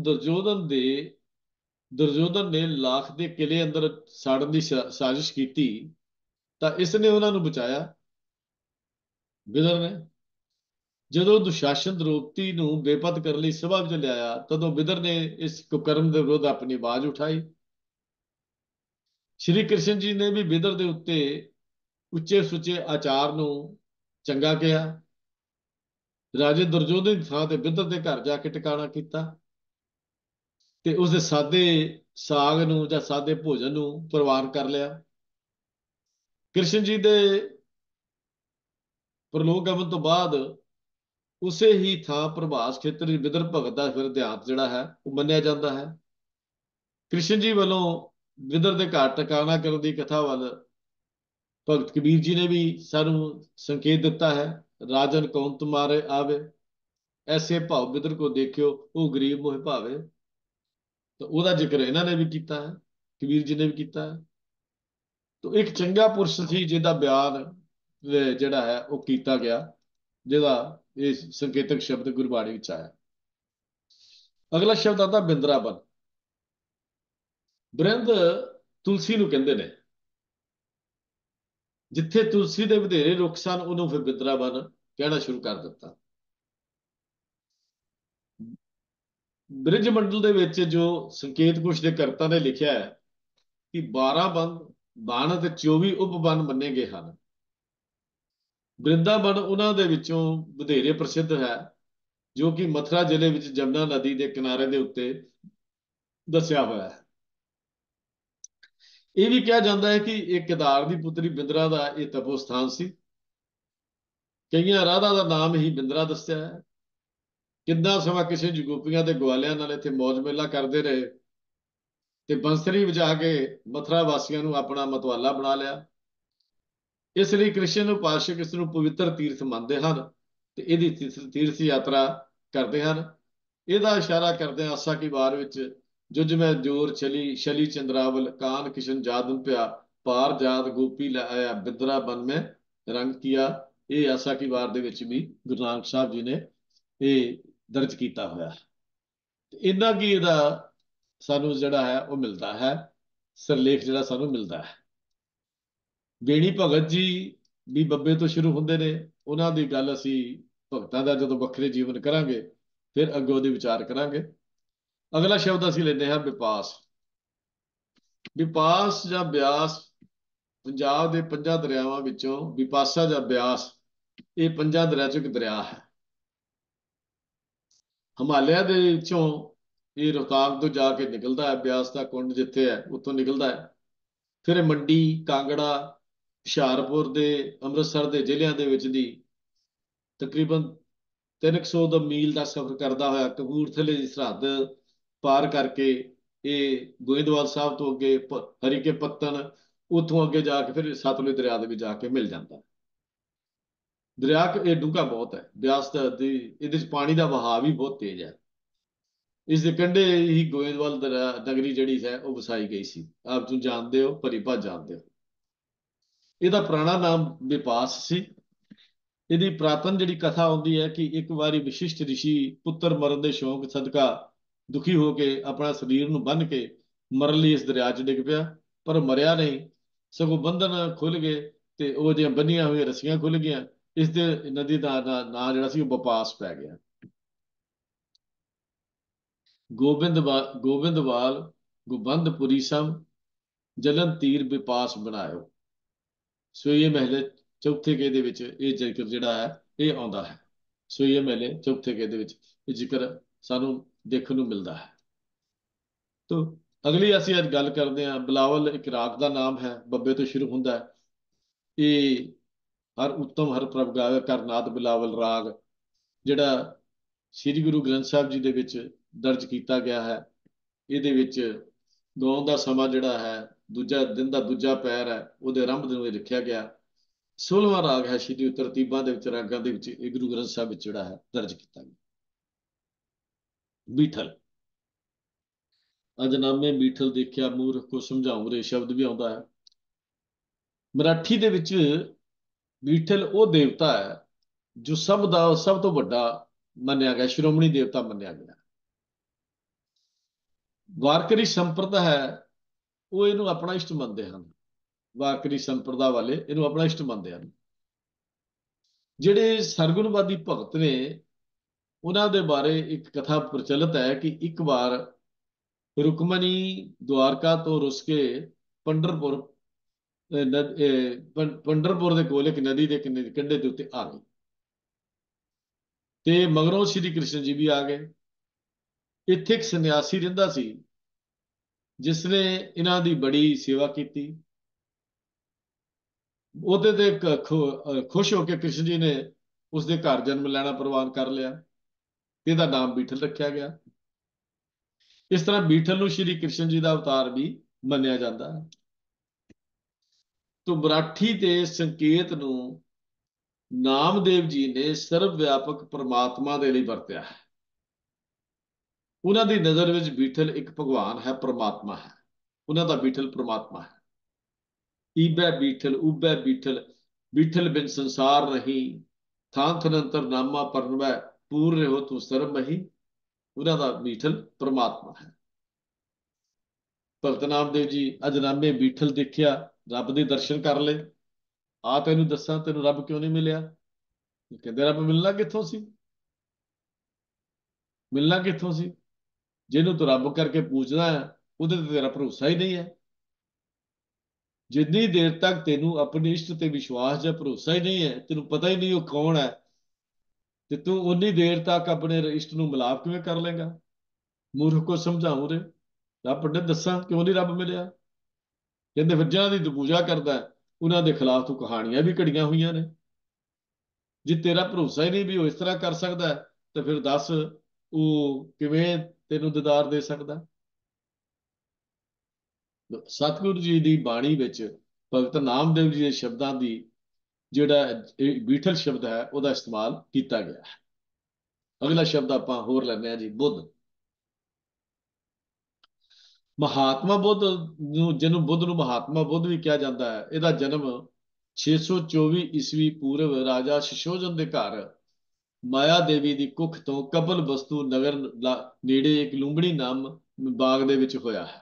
S2: ਦੁਰਯੋਧਨ ਨੇ ਲਾਖ ਦੇ ਕਿਲੇ ਅੰਦਰ ਸਾੜਨ ਦੀ ਸਾਜ਼ਿਸ਼ ਕੀਤੀ, ਤਾਂ ਇਸ ਨੇ ਉਹਨਾਂ ਨੂੰ ਬਚਾਇਆ, ਵਿਦਰ ਨੇ। ਜਦੋਂ ਦੁਸ਼ਾਸਨ ਦ੍ਰੋਪਦੀ ਨੂੰ ਬੇਪਤ ਕਰਨ ਲਈ ਸਭਾ ਵਿੱਚ ਲਿਆਇਆ, ਤਦੋਂ ਵਿਦਰ ਨੇ ਇਸ ਕੁਕਰਮ ਦੇ ਵਿਰੁੱਧ ਆਪਣੀ ਆਵਾਜ਼ ਉਠਾਈ। ਸ਼੍ਰੀ ਕ੍ਰਿਸ਼ਨ ਜੀ ਨੇ ਵੀ ਵਿਦਰ ਦੇ ਉੱਤੇ ਉੱਚੇ ਸੁੱਚੇ ਆਚਾਰ ਨੂੰ ਚੰਗਾ ਕਿਹਾ। ਰਾਜੇ ਦੁਰਯੋਧਨ ਦੀ ਥਾਂ ਤੇ ਵਿਦਰ ਦੇ ਘਰ ਜਾ ਕੇ ਟਿਕਾਣਾ ਕੀਤਾ ਤੇ ਉਸਦੇ ਸਾਦੇ ਸਾਗ ਨੂੰ ਜਾਂ ਸਾਦੇ ਭੋਜਨ ਨੂੰ ਪ੍ਰਵਾਨ ਕਰ ਲਿਆ। ਕ੍ਰਿਸ਼ਨ ਜੀ ਦੇ ਪ੍ਰਲੋਕ ਗਮਨ ਤੋਂ ਬਾਅਦ ਉਸੇ ਹੀ ਥਾਂ ਪ੍ਰਭਾਸ ਖੇਤਰ ਵਿੱਚ ਵਿਦਰ ਭਗਤ ਦਾ ਫਿਰ ਦੇਹਾਂਤ ਜਿਹੜਾ ਹੈ ਉਹ ਮੰਨਿਆ ਜਾਂਦਾ ਹੈ। ਕ੍ਰਿਸ਼ਨ ਜੀ ਵੱਲੋਂ ਵਿਦਰ ਦੇ ਘਰ ਟਿਕਾਣਾ ਕਰਨ ਦੀ ਕਥਾ ਵੱਲ ਭਗਤ ਕਬੀਰ ਜੀ ਨੇ ਵੀ ਸਾਨੂੰ ਸੰਕੇਤ ਦਿੱਤਾ ਹੈ। ਰਾਜਨ ਕੌਣ ਤੁਮਾਰੇ ਆਵੇ, ਐਸੇ ਭਾਵ ਵਿਦਰ ਕੋ ਦੇਖਿਓ, ਉਹ ਗਰੀਬ ਮੋਹਿ ਭਾਵੇ। ਤਾਂ ਉਹਦਾ ਜ਼ਿਕਰ ਇਹਨਾਂ ਨੇ ਵੀ ਕੀਤਾ ਹੈ, ਕਬੀਰ ਜੀ ਨੇ ਵੀ ਕੀਤਾ ਹੈ। ਤਾਂ ਇੱਕ ਚੰਗਾ ਪੁਰਸ਼ ਸੀ ਜਿਹਦਾ ਬਿਆਨ ਜਿਹੜਾ ਹੈ ਉਹ ਕੀਤਾ ਗਿਆ, ਜਿਹਦਾ ਇਹ ਸੰਕੇਤਕ ਸ਼ਬਦ ਗੁਰਬਾਣੀ ਵਿੱਚ ਆਇਆ। ਅਗਲਾ ਸ਼ਬਦ ਆਉਂਦਾ ਬਿੰਦਰਾਬਨ। ਬ੍ਰਿੰਦ ਤੁਲਸੀ ਨੂੰ ਕਹਿੰਦੇ ਨੇ। ਜਿੱਥੇ ਤੁਲਸੀ ਦੇ ਵਧੇਰੇ ਰੁੱਖ ਸਨ, ਉਹਨੂੰ ਫਿਰ ਬਿੰਦਰਾਬਨ ਕਹਿਣਾ ਸ਼ੁਰੂ ਕਰ ਦਿੱਤਾ। ਬ੍ਰਿਜ ਮੰਡਲ ਦੇ ਵਿੱਚ ਜੋ ਸੰਕੇਤ ਕੁਸ਼ ਦੇ ਕਰਤਾ ਨੇ ਲਿਖਿਆ ਹੈ ਕਿ 12 ਬਨ ਅਤੇ 24 ਉਪਬਨ ਮੰਨੇ ਗਏ ਹਨ। ਬ੍ਰਿੰਦਾਬਨ ਉਹਨਾਂ ਦੇ ਵਿੱਚੋਂ ਵਧੇਰੇ ਪ੍ਰਸਿੱਧ ਹੈ, ਜੋ ਕਿ ਮਥੁਰਾ ਜ਼ਿਲ੍ਹੇ ਵਿੱਚ ਜਮਨਾ ਨਦੀ ਦੇ ਕਿਨਾਰੇ ਦੇ ਉੱਤੇ ਦੱਸਿਆ ਹੋਇਆ ਹੈ। ਇਹ ਵੀ ਕਿਹਾ ਜਾਂਦਾ ਹੈ ਕਿ ਇਹ ਕੇਦਾਰ ਦੀ ਪੁੱਤਰੀ ਬਿੰਦਰਾ ਦਾ ਇਹ ਤਪੋ ਸਥਾਨ ਸੀ। ਕਈਆਂ ਰਾਧਾ ਦਾ ਨਾਮ ਹੀ ਬਿੰਦਰਾ ਦੱਸਿਆ ਹੈ। ਕਿੰਨਾ ਸਮਾਂ ਕਿਸੇ ਗੋਪੀਆਂ ਤੇ ਗਵਾਲਿਆਂ ਨਾਲ ਇੱਥੇ ਮੌਜ ਮੇਲਾ ਕਰਦੇ ਰਹੇ ਤੇ ਬੰਸਰੀ ਵਜਾ ਕੇ ਮਥੁਰਾ ਵਾਸੀਆਂ ਨੂੰ ਆਪਣਾ ਮਤਵਾਲਾ ਬਣਾ ਲਿਆ। ਇਸ ਲਈ ਕ੍ਰਿਸ਼ਨ ਉਪਾਸਕ ਇਸ ਨੂੰ ਪਵਿੱਤਰ ਤੀਰਥ ਮੰਨਦੇ ਹਨ ਤੇ ਇਹਦੀ ਤੀਰਥ ਯਾਤਰਾ ਕਰਦੇ ਹਨ। ਇਹਦਾ ਇਸ਼ਾਰਾ ਕਰਦੇ ਹਾਂ ਆਸਾ ਕੀ ਵਾਰ ਵਿੱਚ, ਜੁਜ ਮੈਂ ਜੋਰ ਚਲੀ ਸ਼ਲੀ ਚੰਦਰਾਵਲ, ਕਾਨ ਕਿਸ਼ਨ ਜਾਦਨ ਪਿਆ, ਪਾਰ ਜਾਤ ਗੋਪੀ ਲੈ ਆਇਆ, ਬਿੰਦਰਾ ਬਨ ਮੈਂ ਰੰਗ ਕੀਆ। ਇਹ ਆਸਾ ਕੀ ਵਾਰ ਦੇ ਵਿੱਚ ਵੀ ਗੁਰੂ ਨਾਨਕ ਸਾਹਿਬ ਜੀ ਨੇ ਇਹ ਦਰਜ ਕੀਤਾ ਹੋਇਆ। ਇੰਨਾ ਕੀ ਇਹਦਾ ਸਾਨੂੰ ਜਿਹੜਾ ਹੈ ਉਹ ਮਿਲਦਾ ਹੈ, ਸਿਰਲੇਖ ਜਿਹੜਾ ਸਾਨੂੰ ਮਿਲਦਾ ਹੈ। ਬੇਣੀ ਭਗਤ ਜੀ ਵੀ ਬੱਬੇ ਤੋਂ ਸ਼ੁਰੂ ਹੁੰਦੇ ਨੇ। ਉਹਨਾਂ ਦੀ ਗੱਲ ਅਸੀਂ ਭਗਤਾਂ ਦਾ ਜਦੋਂ ਵੱਖਰੇ ਜੀਵਨ ਕਰਾਂਗੇ ਫਿਰ ਅੱਗੇ ਉਹਦੇ ਵਿਚਾਰ ਕਰਾਂਗੇ। ਅਗਲਾ ਸ਼ਬਦ ਅਸੀਂ ਲੈਂਦੇ ਹਾਂ ਵਿਪਾਸ। ਵਿਪਾਸ ਜਾਂ ਬਿਆਸ ਪੰਜਾਬ ਦੇ 5 ਦਰਿਆਵਾਂ ਵਿੱਚੋਂ ਵਿਪਾਸਾ ਜਾਂ ਬਿਆਸ ਇਹ 5 ਦਰਿਆ ਚੋਂ ਇੱਕ ਦਰਿਆ ਹੈ। ਹਿਮਾਲਿਆ ਦੇ ਵਿੱਚੋਂ ਇਹ ਰੋਹਤਾਂਗ ਤੋਂ ਜਾ ਕੇ ਨਿਕਲਦਾ ਹੈ। ਬਿਆਸ ਦਾ ਕੁੰਡ ਜਿੱਥੇ ਹੈ ਉੱਥੋਂ ਨਿਕਲਦਾ ਹੈ। ਫਿਰ ਇਹ ਮੰਡੀ, ਕਾਂਗੜਾ, ਹੁਸ਼ਿਆਰਪੁਰ ਦੇ, ਅੰਮ੍ਰਿਤਸਰ ਦੇ ਜ਼ਿਲ੍ਹਿਆਂ ਦੇ ਵਿੱਚ ਦੀ ਤਕਰੀਬਨ 300 ਦਾ ਮੀਲ ਦਾ ਸਫ਼ਰ ਕਰਦਾ ਹੋਇਆ ਕਪੂਰਥਲੇ ਦੀ ਸਰਹੱਦ ਪਾਰ ਕਰਕੇ ਇਹ ਗੋਇੰਦਵਾਲ ਸਾਹਿਬ ਤੋਂ ਅੱਗੇ ਹਰੀਕੇ ਪੱਤਨ, ਉੱਥੋਂ ਅੱਗੇ ਜਾ ਕੇ ਫਿਰ ਸਤਲੁਜ ਦਰਿਆ ਦੇ ਵਿੱਚ ਜਾ ਕੇ ਮਿਲ ਜਾਂਦਾ। ਦਰਿਆ ਇਹ ਡੂੰਘਾ ਬਹੁਤ ਹੈ। ਬਿਆਸ ਦਾ ਇਹਦੇ 'ਚ ਪਾਣੀ ਦਾ ਵਹਾਅ ਵੀ ਬਹੁਤ ਤੇਜ਼ ਹੈ। ਇਸ ਦੇ ਕੰਢੇ ਹੀ ਗੋਇੰਦਵਾਲ ਨਗਰੀ ਜਿਹੜੀ ਹੈ ਉਹ ਵਸਾਈ ਗਈ ਸੀ। ਆਪ ਤੁਸੀਂ ਜਾਣਦੇ ਹੋ, ਭਰੀ ਭਾਤ ਜਾਣਦੇ ਹੋ। ਇਹਦਾ ਪੁਰਾਣਾ ਨਾਮ ਵਿਪਾਸ ਸੀ। ਇਹਦੀ ਪ੍ਰਾਤਨ ਜਿਹੜੀ ਕਥਾ ਆਉਂਦੀ ਹੈ ਕਿ ਇੱਕ ਵਾਰੀ ਵਿਸ਼ਿਸ਼ਟ ਰਿਸ਼ੀ ਪੁੱਤਰ ਮਰਨ ਦੇ ਸ਼ੌਂਕ ਸਦਕਾ ਦੁਖੀ ਹੋ ਕੇ ਆਪਣਾ ਸਰੀਰ ਨੂੰ ਬੰਨ੍ਹ ਕੇ ਮਰਨ ਲਈ ਇਸ ਦਰਿਆ 'ਚ ਡਿੱਗ ਪਿਆ, ਪਰ ਮਰਿਆ ਨਹੀਂ, ਸਗੋਂ ਬੰਧਨ ਖੁੱਲ ਗਏ ਤੇ ਉਹ ਜਿਹੜੀਆਂ ਬੰਨੀਆਂ ਹੋਈਆਂ ਰੱਸੀਆਂ ਖੁੱਲ ਗਈਆਂ। ਇਸ ਦੇ ਨਦੀ ਦਾ ਨਾਂ ਜਿਹੜਾ ਸੀ ਉਹ ਵਿਪਾਸ ਪੈ ਗਿਆ। ਗੋਬਿੰਦਵਾਲ ਗੁਬੰਦਪੁਰੀ ਸਮ, ਜਲਨ ਤੀਰ ਵਿਪਾਸ ਬਣਾਇਓ। ਸੋਈਏ ਮਹਲੇ ਚੌਥੇ ਗੇ ਦੇ ਵਿੱਚ ਇਹ ਜ਼ਿਕਰ ਜਿਹੜਾ ਹੈ ਇਹ ਆਉਂਦਾ ਹੈ। ਸੋਈਏ ਮਹਲੇ ਚੌਥੇ ਗੇ ਦੇ ਵਿੱਚ ਇਹ ਜ਼ਿਕਰ ਸਾਨੂੰ ਦੇਖਣ ਨੂੰ ਮਿਲਦਾ ਹੈ। ਤੋ ਅਗਲੀ ਅਸੀਂ ਅੱਜ ਗੱਲ ਕਰਦੇ ਹਾਂ। ਬਿਲਾਵਲ ਇੱਕ ਰਾਗ ਦਾ ਨਾਮ ਹੈ, ਬੱਬੇ ਤੋਂ ਸ਼ੁਰੂ ਹੁੰਦਾ ਹੈ। ਇਹ ਹਰ ਉੱਤਮ ਹਰ ਪ੍ਰਭ ਗਾਵੇ ਕਰਨਾਦ ਬਿਲਾਵਲ ਰਾਗ, ਜਿਹੜਾ ਸ੍ਰੀ ਗੁਰੂ ਗ੍ਰੰਥ ਸਾਹਿਬ ਜੀ ਦੇ ਵਿੱਚ ਦਰਜ ਕੀਤਾ ਗਿਆ ਹੈ। ਇਹਦੇ ਵਿੱਚ ਗਾਉਣ ਦਾ ਸਮਾਂ ਜਿਹੜਾ ਹੈ, ਦੂਜਾ ਦਿਨ ਦਾ ਦੂਜਾ ਪੈਰ ਹੈ, ਉਹਦੇ ਆਰੰਭ ਨੂੰ ਇਹ ਲਿਖਿਆ ਗਿਆ। 16ਵਾਂ ਰਾਗ ਹੈ ਸ਼੍ਰੀ ਤਰਤੀਬਾਂ ਦੇ ਵਿੱਚ, ਰਾਗਾਂ ਦੇ ਵਿੱਚ, ਇਹ ਗੁਰੂ ਗ੍ਰੰਥ ਸਾਹਿਬ ਵਿੱਚ ਜਿਹੜਾ ਹੈ ਦਰਜ ਕੀਤਾ ਗਿਆ। ਬੀਠਲ, ਅਜਨਾਮੇ ਬੀਠਲ ਦੇਖਿਆ ਮੂਰਖ ਕੋ ਸਮਝਾਉਂ ਰੇ, ਸ਼ਬਦ ਵੀ ਆਉਂਦਾ ਹੈ। ਮਰਾਠੀ ਦੇ ਵਿੱਚ ਬੀਠਲ ਉਹ ਦੇਵਤਾ ਹੈ ਜੋ ਸਭ ਤੋਂ ਵੱਡਾ ਮੰਨਿਆ ਗਿਆ, ਸ਼੍ਰੋਮਣੀ ਦੇਵਤਾ ਮੰਨਿਆ ਗਿਆ। ਵਾਰਕਰੀ ਸੰਪਰਦਾ ਹੈ, ਉਹ ਇਹਨੂੰ ਆਪਣਾ ਇਸ਼ਟ ਮੰਨਦੇ ਹਨ। ਵਾਰਕਰੀ ਸੰਪਰਦਾ ਵਾਲੇ ਇਹਨੂੰ ਆਪਣਾ ਇਸ਼ਟ ਮੰਨਦੇ ਹਨ। ਜਿਹੜੇ ਸਰਗੁਣਵਾਦੀ ਭਗਤ ਨੇ, ਉਹਨਾਂ ਦੇ ਬਾਰੇ ਇੱਕ ਕਥਾ ਪ੍ਰਚਲਿਤ ਹੈ ਕਿ ਇੱਕ ਵਾਰ ਰੁਕਮਣੀ ਦੁਆਰਕਾ ਤੋਂ ਰੁੱਸ ਕੇ ਪੰਡਰਪੁਰ ਪੰਡਰਪੁਰ ਦੇ ਕੋਲ ਇੱਕ ਨਦੀ ਦੇ ਕੰਢੇ ਦੇ ਉੱਤੇ ਆ ਗਈ, ਤੇ ਮਗਰੋਂ ਸ਼੍ਰੀ ਕ੍ਰਿਸ਼ਨ ਜੀ ਵੀ ਆ ਗਏ। ਇੱਥੇ ਇੱਕ ਸੰਨਿਆਸੀ ਰਹਿੰਦਾ ਸੀ ਜਿਸ ਨੇ ਇਹਨਾਂ ਦੀ ਬੜੀ ਸੇਵਾ ਕੀਤੀ। ਉਹਦੇ ਤੇ ਖੁਸ਼ ਹੋ ਕੇ ਕ੍ਰਿਸ਼ਨ ਜੀ ਨੇ ਉਸਦੇ ਘਰ ਜਨਮ ਲੈਣਾ ਪ੍ਰਵਾਨ ਕਰ ਲਿਆ, ਤੇ ਇਹਦਾ ਨਾਮ ਬੀਠਲ ਰੱਖਿਆ ਗਿਆ। ਇਸ ਤਰ੍ਹਾਂ ਬੀਠਲ ਨੂੰ ਸ਼੍ਰੀ ਕ੍ਰਿਸ਼ਨ ਜੀ ਦਾ ਅਵਤਾਰ ਵੀ ਮੰਨਿਆ ਜਾਂਦਾ ਹੈ। ਤੋਂ ਮਰਾਠੀ ਦੇ ਸੰਕੇਤ ਨੂੰ ਨਾਮਦੇਵ ਜੀ ਨੇ ਸਰਵ ਵਿਆਪਕ ਪ੍ਰਮਾਤਮਾ ਦੇ ਲਈ ਵਰਤਿਆ ਹੈ। ਉਹਨਾਂ ਦੀ ਨਜ਼ਰ ਵਿੱਚ ਬੀਠਲ ਇੱਕ ਭਗਵਾਨ ਹੈ, ਪ੍ਰਮਾਤਮਾ ਹੈ। ਉਹਨਾਂ ਦਾ ਬੀਠਲ ਪ੍ਰਮਾਤਮਾ ਹੈ। ਈਬੈ ਬੀਠਲ ਉਬੈ ਬੀਠਲ, ਬੀਠਲ ਬਿਨ ਸੰਸਾਰ ਨਹੀਂ, ਥਾਂ ਥਨੰਤਰ ਨਾਮਾ ਪਰਨਵੈ, ਪੂਰ ਰਹੋ ਤੂੰ ਸਰਬ ਮਹੀ। ਉਹਨਾਂ ਦਾ ਬੀਠਲ ਪ੍ਰਮਾਤਮਾ ਹੈ। ਭਗਤ ਨਾਮਦੇਵ ਜੀ ਅਜਨਾਮੇ ਬੀਠਲ ਦੇਖਿਆ, ਰੱਬ ਦੇ ਦਰਸ਼ਨ ਕਰ ਲਏ। ਆ ਤੈਨੂੰ ਦੱਸਾਂ, ਤੈਨੂੰ ਰੱਬ ਕਿਉਂ ਨਹੀਂ ਮਿਲਿਆ? ਕਹਿੰਦੇ ਰੱਬ ਮਿਲਣਾ ਕਿੱਥੋਂ ਸੀ? ਮਿਲਣਾ ਕਿੱਥੋਂ ਸੀ? ਜਿਹਨੂੰ ਤੂੰ ਰੱਬ ਕਰਕੇ ਪੂਜਦਾ ਹੈ, ਉਹਦੇ ਤੇ ਤੇਰਾ ਭਰੋਸਾ ਹੀ ਨਹੀਂ ਹੈ। ਜਿੰਨੀ ਦੇਰ ਤੱਕ ਤੈਨੂੰ ਆਪਣੇ ਇਸ਼ਟ ਤੇ ਵਿਸ਼ਵਾਸ ਜਾਂ ਭਰੋਸਾ ਹੀ ਨਹੀਂ ਹੈ, ਤੈਨੂੰ ਪਤਾ ਹੀ ਨਹੀਂ ਉਹ ਕੌਣ ਹੈ, ਤੇ ਤੂੰ ਉਨੀ ਦੇਰ ਤੱਕ ਆਪਣੇ ਇਸ਼ਟ ਨੂੰ ਮਿਲਾਪ ਕਿਵੇਂ ਕਰ ਲੇਗਾ? ਮੂਰਖ ਕੋ ਸਮਝਾਉਂ ਰੇ, ਰੱਬ ਨੇ ਦੱਸਾਂ ਕਿਉਂ ਨਹੀਂ ਰੱਬ ਮਿਲਿਆ? ਕਹਿੰਦੇ ਫਿਰ ਜਿਹਨਾਂ ਦੀ ਤੂੰ ਪੂਜਾ ਕਰਦਾ ਉਹਨਾਂ ਦੇ ਖਿਲਾਫ ਤੂੰ ਕਹਾਣੀਆਂ ਵੀ ਘੜੀਆਂ ਹੋਈਆਂ ਨੇ। ਜੇ ਤੇਰਾ ਭਰੋਸਾ ਹੀ ਨਹੀਂ ਵੀ ਉਹ ਇਸ ਤਰ੍ਹਾਂ ਕਰ ਸਕਦਾ, ਤੇ ਫਿਰ ਦੱਸ ਉਹ ਕਿਵੇਂ ਤੈਨੂੰ ਦੀਦਾਰ ਦੇ ਸਕਦਾ? ਸਤਿਗੁਰੂ ਜੀ ਦੀ ਬਾਣੀ ਵਿੱਚ ਭਗਤ ਨਾਮਦੇਵ ਜੀ ਦੇ ਸ਼ਬਦਾਂ ਦੀ ਜਿਹੜਾ ਬੀਠਲ ਸ਼ਬਦ ਹੈ ਉਹਦਾ ਇਸਤੇਮਾਲ ਕੀਤਾ ਗਿਆ ਹੈ। ਅਗਲਾ ਸ਼ਬਦ ਆਪਾਂ ਹੋਰ ਲੈਂਦੇ ਹਾਂ ਜੀ, ਬੁੱਧ। ਮਹਾਤਮਾ ਬੁੱਧ ਨੂੰ, ਜਿਹਨੂੰ ਬੁੱਧ ਨੂੰ ਮਹਾਤਮਾ ਬੁੱਧ ਵੀ ਕਿਹਾ ਜਾਂਦਾ ਹੈ, ਇਹਦਾ ਜਨਮ 624 ਈਸਵੀ ਪੂਰਵ ਰਾਜਾ ਸ਼ਸ਼ੋਧਨ ਦੇ ਘਰ ਮਾਇਆ ਦੇਵੀ ਦੀ ਕੁੱਖ ਤੋਂ ਕਪਲ ਵਸਤੂ ਨਗਰ ਨੇੜੇ ਇੱਕ ਲੂੰਬੜੀ ਨਾਮ ਬਾਗ ਦੇ ਵਿੱਚ ਹੋਇਆ ਹੈ।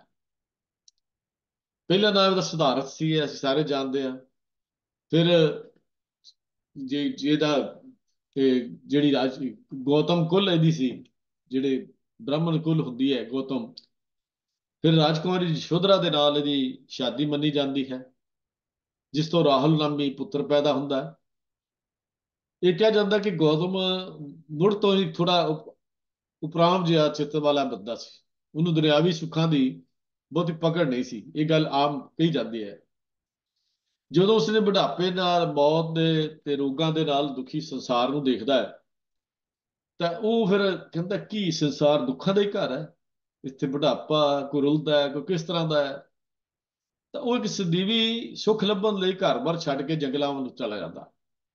S2: ਪਹਿਲਾ ਨਾਮ ਇਹਦਾ ਸਿਧਾਰਥ ਸੀ, ਅਸੀਂ ਸਾਰੇ ਜਾਣਦੇ ਹਾਂ। ਫਿਰ ਜਿਹਦਾ ਜਿਹੜੀ ਗੌਤਮ ਕੁਲ ਇਹਦੀ ਸੀ, ਜਿਹੜੇ ਬ੍ਰਾਹਮਣ ਕੁਲ ਹੁੰਦੀ ਹੈ ਗੌਤਮ। ਫਿਰ ਰਾਜਕੁਮਾਰੀ ਯਸ਼ੋਧਰਾ ਦੇ ਨਾਲ ਇਹਦੀ ਸ਼ਾਦੀ ਮੰਨੀ ਜਾਂਦੀ ਹੈ, ਜਿਸ ਤੋਂ ਰਾਹੁਲ ਨਾਮੀ ਪੁੱਤਰ ਪੈਦਾ ਹੁੰਦਾ ਹੈ। ਇਹ ਕਿਹਾ ਜਾਂਦਾ ਕਿ ਗੌਤਮ ਮੁੜ ਤੋਂ ਹੀ ਥੋੜਾ ਉਪਰਾਮ ਜਿਹਾ ਚਿੱਤ ਵਾਲਾ ਬੰਦਾ ਸੀ, ਉਹਨੂੰ ਦੁਨਿਆਵੀ ਸੁੱਖਾਂ ਦੀ ਬਹੁਤੀ ਪਕੜ ਨਹੀਂ ਸੀ। ਇਹ ਗੱਲ ਆਮ ਕਹੀ ਜਾਂਦੀ ਹੈ। ਜਦੋਂ ਉਸਨੇ ਬੁਢਾਪੇ ਨਾਲ, ਮੌਤ ਦੇ ਤੇ ਰੋਗਾਂ ਦੇ ਨਾਲ ਦੁਖੀ ਸੰਸਾਰ ਨੂੰ ਦੇਖਦਾ ਹੈ, ਤਾਂ ਉਹ ਫਿਰ ਕਹਿੰਦਾ ਕੀ ਸੰਸਾਰ ਦੁੱਖਾਂ ਦਾ ਹੀ ਘਰ ਹੈ? ਇੱਥੇ ਬੁਢਾਪਾ ਕੋਈ ਰੁਲਦਾ ਹੈ, ਕੋਈ ਕਿਸ ਤਰ੍ਹਾਂ ਦਾ ਹੈ? ਤਾਂ ਉਹ ਇੱਕ ਸਦੀਵੀ ਸੁੱਖ ਲੱਭਣ ਲਈ ਘਰ-ਬਾਰ ਛੱਡ ਕੇ ਜੰਗਲਾਂ ਵੱਲ ਚਲਾ ਜਾਂਦਾ।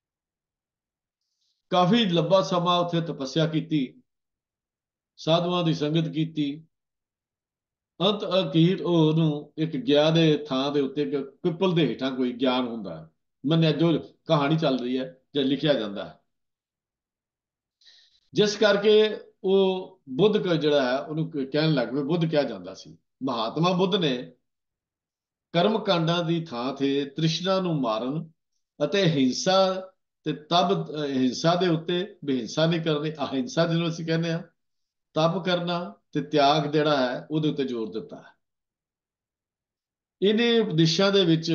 S2: ਕਾਫੀ ਲੰਬਾ ਸਮਾਂ ਉੱਥੇ ਤਪੱਸਿਆ ਕੀਤੀ, ਸਾਧੂਆਂ ਦੀ ਸੰਗਤ ਕੀਤੀ। ਅੰਤ ਅਖੀਰ ਉਹਨੂੰ ਇੱਕ ਗਿਆਨ ਦੇ ਥਾਂ ਦੇ ਉੱਤੇ, ਇੱਕ ਪਿੱਪਲ ਦੇ ਹੇਠਾਂ ਕੋਈ ਗਿਆਨ ਹੁੰਦਾ ਹੈ, ਮੰਨਿਆ ਜੋ ਕਹਾਣੀ ਚੱਲ ਰਹੀ ਹੈ ਜਾਂ ਲਿਖਿਆ ਜਾਂਦਾ ਹੈ, ਜਿਸ ਕਰਕੇ ਉਹ ਬੁੱਧ ਜਿਹੜਾ ਹੈ ਉਹਨੂੰ ਕਹਿਣ ਲੱਗ ਪਏ। ਬੁੱਧ ਕਿਹਾ ਜਾਂਦਾ ਸੀ। ਮਹਾਤਮਾ ਬੁੱਧ ਨੇ ਕਰਮ ਕਾਂਡਾਂ ਦੀ ਥਾਂ ਤੇ ਤ੍ਰਿਸ਼ਨਾ ਨੂੰ ਮਾਰਨ ਅਤੇ ਹਿੰਸਾ ਤੇ ਹਿੰਸਾ ਦੇ ਉੱਤੇ ਬੇਹਿੰਸਾ ਨਹੀਂ ਕਰਨੀ, ਅਹਿੰਸਾ ਜਿਹਨੂੰ ਅਸੀਂ ਕਹਿੰਦੇ ਹਾਂ, ਤਪ ਕਰਨਾ ਤੇ ਤਿਆਗ ਜਿਹੜਾ ਹੈ ਉਹਦੇ ਉੱਤੇ ਜ਼ੋਰ ਦਿੱਤਾ ਹੈ। ਇਹਨੇ ਉਪਦੇਸ਼ਾਂ ਦੇ ਵਿੱਚ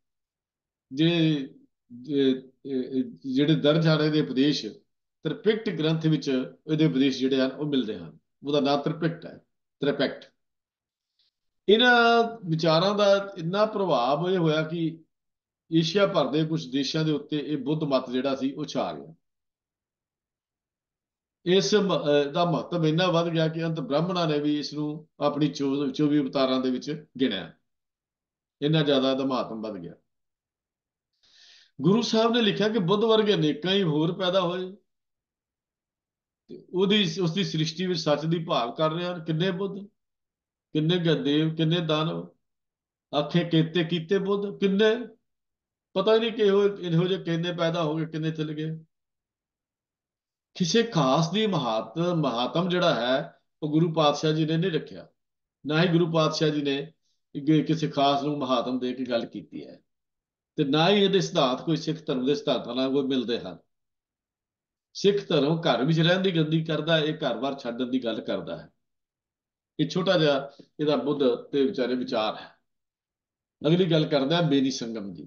S2: ਜਿਹੜੇ ਦਰਜ ਹਨ, ਇਹਦੇ ਉਪਦੇਸ਼ ਤ੍ਰਿਪਿਟਕ ਗ੍ਰੰਥ ਵਿੱਚ ਇਹਦੇ ਉਪਦੇਸ਼ ਜਿਹੜੇ ਹਨ ਉਹ ਮਿਲਦੇ ਹਨ। ਉਹਦਾ ਨਾਮ ਤ੍ਰਿਪਿਟਕ ਹੈ, ਤ੍ਰਿਪਿਟਕ। ਇਹਨਾਂ ਵਿਚਾਰਾਂ ਦਾ ਇੰਨਾ ਪ੍ਰਭਾਵ ਇਹ ਹੋਇਆ ਕਿ ਏਸ਼ੀਆ ਭਰ ਦੇ ਕੁਝ ਦੇਸ਼ਾਂ ਦੇ ਉੱਤੇ ਇਹ ਬੁੱਧ ਮਤ ਜਿਹੜਾ ਸੀ ਉਹ ਛਾ ਗਿਆ। ਦਾ ਮਹੱਤਵ ਇੰਨਾ ਵੱਧ ਗਿਆ ਕਿ ਅੰਤ ਬ੍ਰਾਹਮਣਾਂ ਨੇ ਵੀ ਇਸ ਨੂੰ ਆਪਣੀ 24 ਅਵਤਾਰਾਂ ਦੇ ਵਿੱਚ ਗਿਣਿਆ। ਇੰਨਾ ਜ਼ਿਆਦਾ ਇਹਦਾ ਮਹੱਤਵ ਵੱਧ ਗਿਆ। ਗੁਰੂ ਸਾਹਿਬ ਨੇ ਲਿਖਿਆ ਕਿ ਬੁੱਧ ਵਰਗੇ ਅਨੇਕਾਂ ਹੀ ਹੋਰ ਪੈਦਾ ਹੋਏ ਤੇ ਉਸਦੀ ਸ੍ਰਿਸ਼ਟੀ ਵਿੱਚ ਸੱਚ ਦੀ ਭਾਲ ਕਰ ਰਹੇ ਹਨ। ਕਿੰਨੇ ਬੁੱਧ, ਕਿੰਨੇ ਦੇਵ, ਕਿੰਨੇ ਦਾਨਵ, ਆਖੇ ਕੀਤੇ ਕੀਤੇ ਬੁੱਧ, ਕਿੰਨੇ ਪਤਾ ਹੀ ਨਹੀਂ ਕਿ ਇਹੋ ਜਿਹੇ ਕਿੰਨੇ ਪੈਦਾ ਹੋ ਗਏ, ਕਿੰਨੇ ਚਲੇ ਗਏ। ਕਿਸੇ ਖਾਸ ਦੀ ਮਹਾਤਮ ਜਿਹੜਾ ਹੈ ਉਹ ਗੁਰੂ ਪਾਤਸ਼ਾਹ ਜੀ ਨੇ ਨਹੀਂ ਰੱਖਿਆ। ਨਾ ਹੀ ਗੁਰੂ ਪਾਤਸ਼ਾਹ ਜੀ ਨੇ ਕਿਸੇ ਖਾਸ ਨੂੰ ਮਹਾਤਮ ਦੇ ਕੇ ਗੱਲ ਕੀਤੀ ਹੈ, ਤੇ ਨਾ ਹੀ ਇਹਦੇ ਸਿਧਾਂਤ ਕੋਈ ਸਿੱਖ ਧਰਮ ਦੇ ਸਿਧਾਂਤਾਂ ਨਾਲ ਕੋਈ ਮਿਲਦੇ ਹਨ। ਸਿੱਖ ਧਰਮ ਘਰ ਵਿੱਚ ਰਹਿਣ ਦੀ ਗੰਦੀ ਕਰਦਾ, ਇਹ ਘਰ-ਬਾਰ ਛੱਡਣ ਦੀ ਗੱਲ ਕਰਦਾ ਹੈ। ਇਹ ਛੋਟਾ ਜਿਹਾ ਇਹਦਾ ਬੁੱਧ ਤੇ ਵਿਚਾਰੇ ਵਿਚਾਰ ਹੈ। ਅਗਲੀ ਗੱਲ ਕਰਦਾ ਬੇਨੀ ਸੰਗਮ ਦੀ।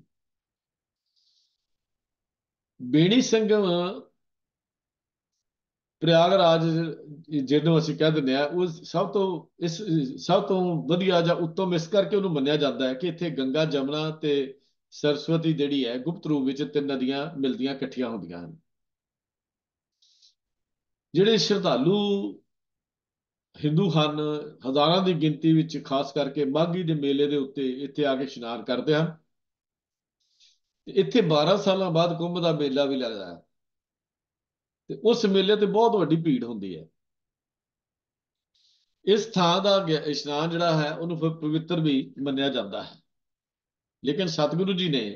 S2: ਬੇਨੀ ਸੰਗਮ ਪ੍ਰਯਾਗਰਾਜ ਜਿਹਨੂੰ ਅਸੀਂ ਕਹਿ ਦਿੰਦੇ ਆ, ਉਹ ਸਭ ਤੋਂ ਵਧੀਆ ਜਾਂ ਉੱਤਮ ਇਸ ਕਰਕੇ ਉਹਨੂੰ ਮੰਨਿਆ ਜਾਂਦਾ ਹੈ ਕਿ ਇੱਥੇ ਗੰਗਾ, ਜਮਨਾ ਤੇ ਸਰਸਵਤੀ ਜਿਹੜੀ ਹੈ ਗੁਪਤ ਰੂਪ ਵਿੱਚ 3 ਨਦੀਆਂ ਮਿਲਦੀਆਂ ਇਕੱਠੀਆਂ ਹੁੰਦੀਆਂ ਹਨ। ਜਿਹੜੇ ਸ਼ਰਧਾਲੂ ਹਿੰਦੂ ਹਨ, ਹਜ਼ਾਰਾਂ ਦੀ ਗਿਣਤੀ ਵਿੱਚ ਖਾਸ ਕਰਕੇ ਮਾਘੀ ਦੇ ਮੇਲੇ ਦੇ ਉੱਤੇ ਇੱਥੇ ਆ ਕੇ ਇਸ਼ਨਾਨ ਕਰਦੇ ਹਨ। ਇੱਥੇ 12 ਸਾਲਾਂ ਬਾਅਦ ਕੁੰਭ ਦਾ ਮੇਲਾ ਵੀ ਲੱਗਦਾ ਹੈ ਤੇ ਉਸ ਮੇਲੇ ਤੇ ਬਹੁਤ ਵੱਡੀ ਭੀੜ ਹੁੰਦੀ ਹੈ। ਇਸ ਥਾਂ ਦਾ ਇਸ਼ਨਾਨ ਜਿਹੜਾ ਹੈ ਉਹਨੂੰ ਫਿਰ ਪਵਿੱਤਰ ਵੀ ਮੰਨਿਆ ਜਾਂਦਾ ਹੈ। ਲੇਕਿਨ ਸਤਿਗੁਰੂ ਜੀ ਨੇ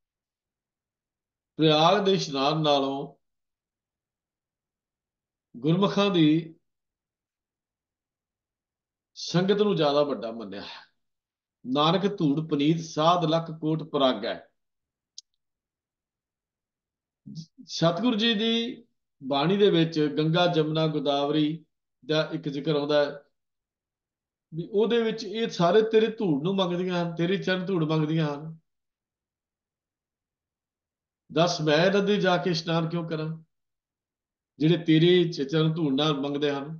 S2: ਪ੍ਰਯਾਗ ਦੇ ਇਸ਼ਨਾਨ ਨਾਲੋਂ ਗੁਰਮੁਖਾਂ ਦੀ ਸੰਗਤ ਨੂੰ ਜ਼ਿਆਦਾ ਵੱਡਾ ਮੰਨਿਆ ਹੈ। ਨਾਨਕ ਧੂੜ ਪਨੀਤ ਸਾਧ ਲੱਖ ਕੋਟ ਪਰਾਗੈ। ਸਤਿਗੁਰੂ ਜੀ ਦੀ ਬਾਣੀ ਦੇ ਵਿੱਚ ਗੰਗਾ, ਜਮਨਾ, ਗੋਦਾਵਰੀ ਦਾ ਇੱਕ ਜ਼ਿਕਰ ਆਉਂਦਾ ਹੈ ਵੀ ਉਹਦੇ ਵਿੱਚ ਇਹ ਸਾਰੇ ਤੇਰੇ ਧੂੜ ਨੂੰ ਮੰਗਦੀਆਂ ਹਨ, ਤੇਰੀ ਚਰਨ ਧੂੜ ਮੰਗਦੀਆਂ ਹਨ। ਦੱਸ ਮੈਂ ਨਦੀ ਜਾ ਕੇ ਇਸ਼ਨਾਨ ਕਿਉਂ ਕਰਾਂ ਜਿਹੜੇ ਤੇਰੇ ਚਰਨ ਧੂੜ ਨਾਲ ਮੰਗਦੇ ਹਨ।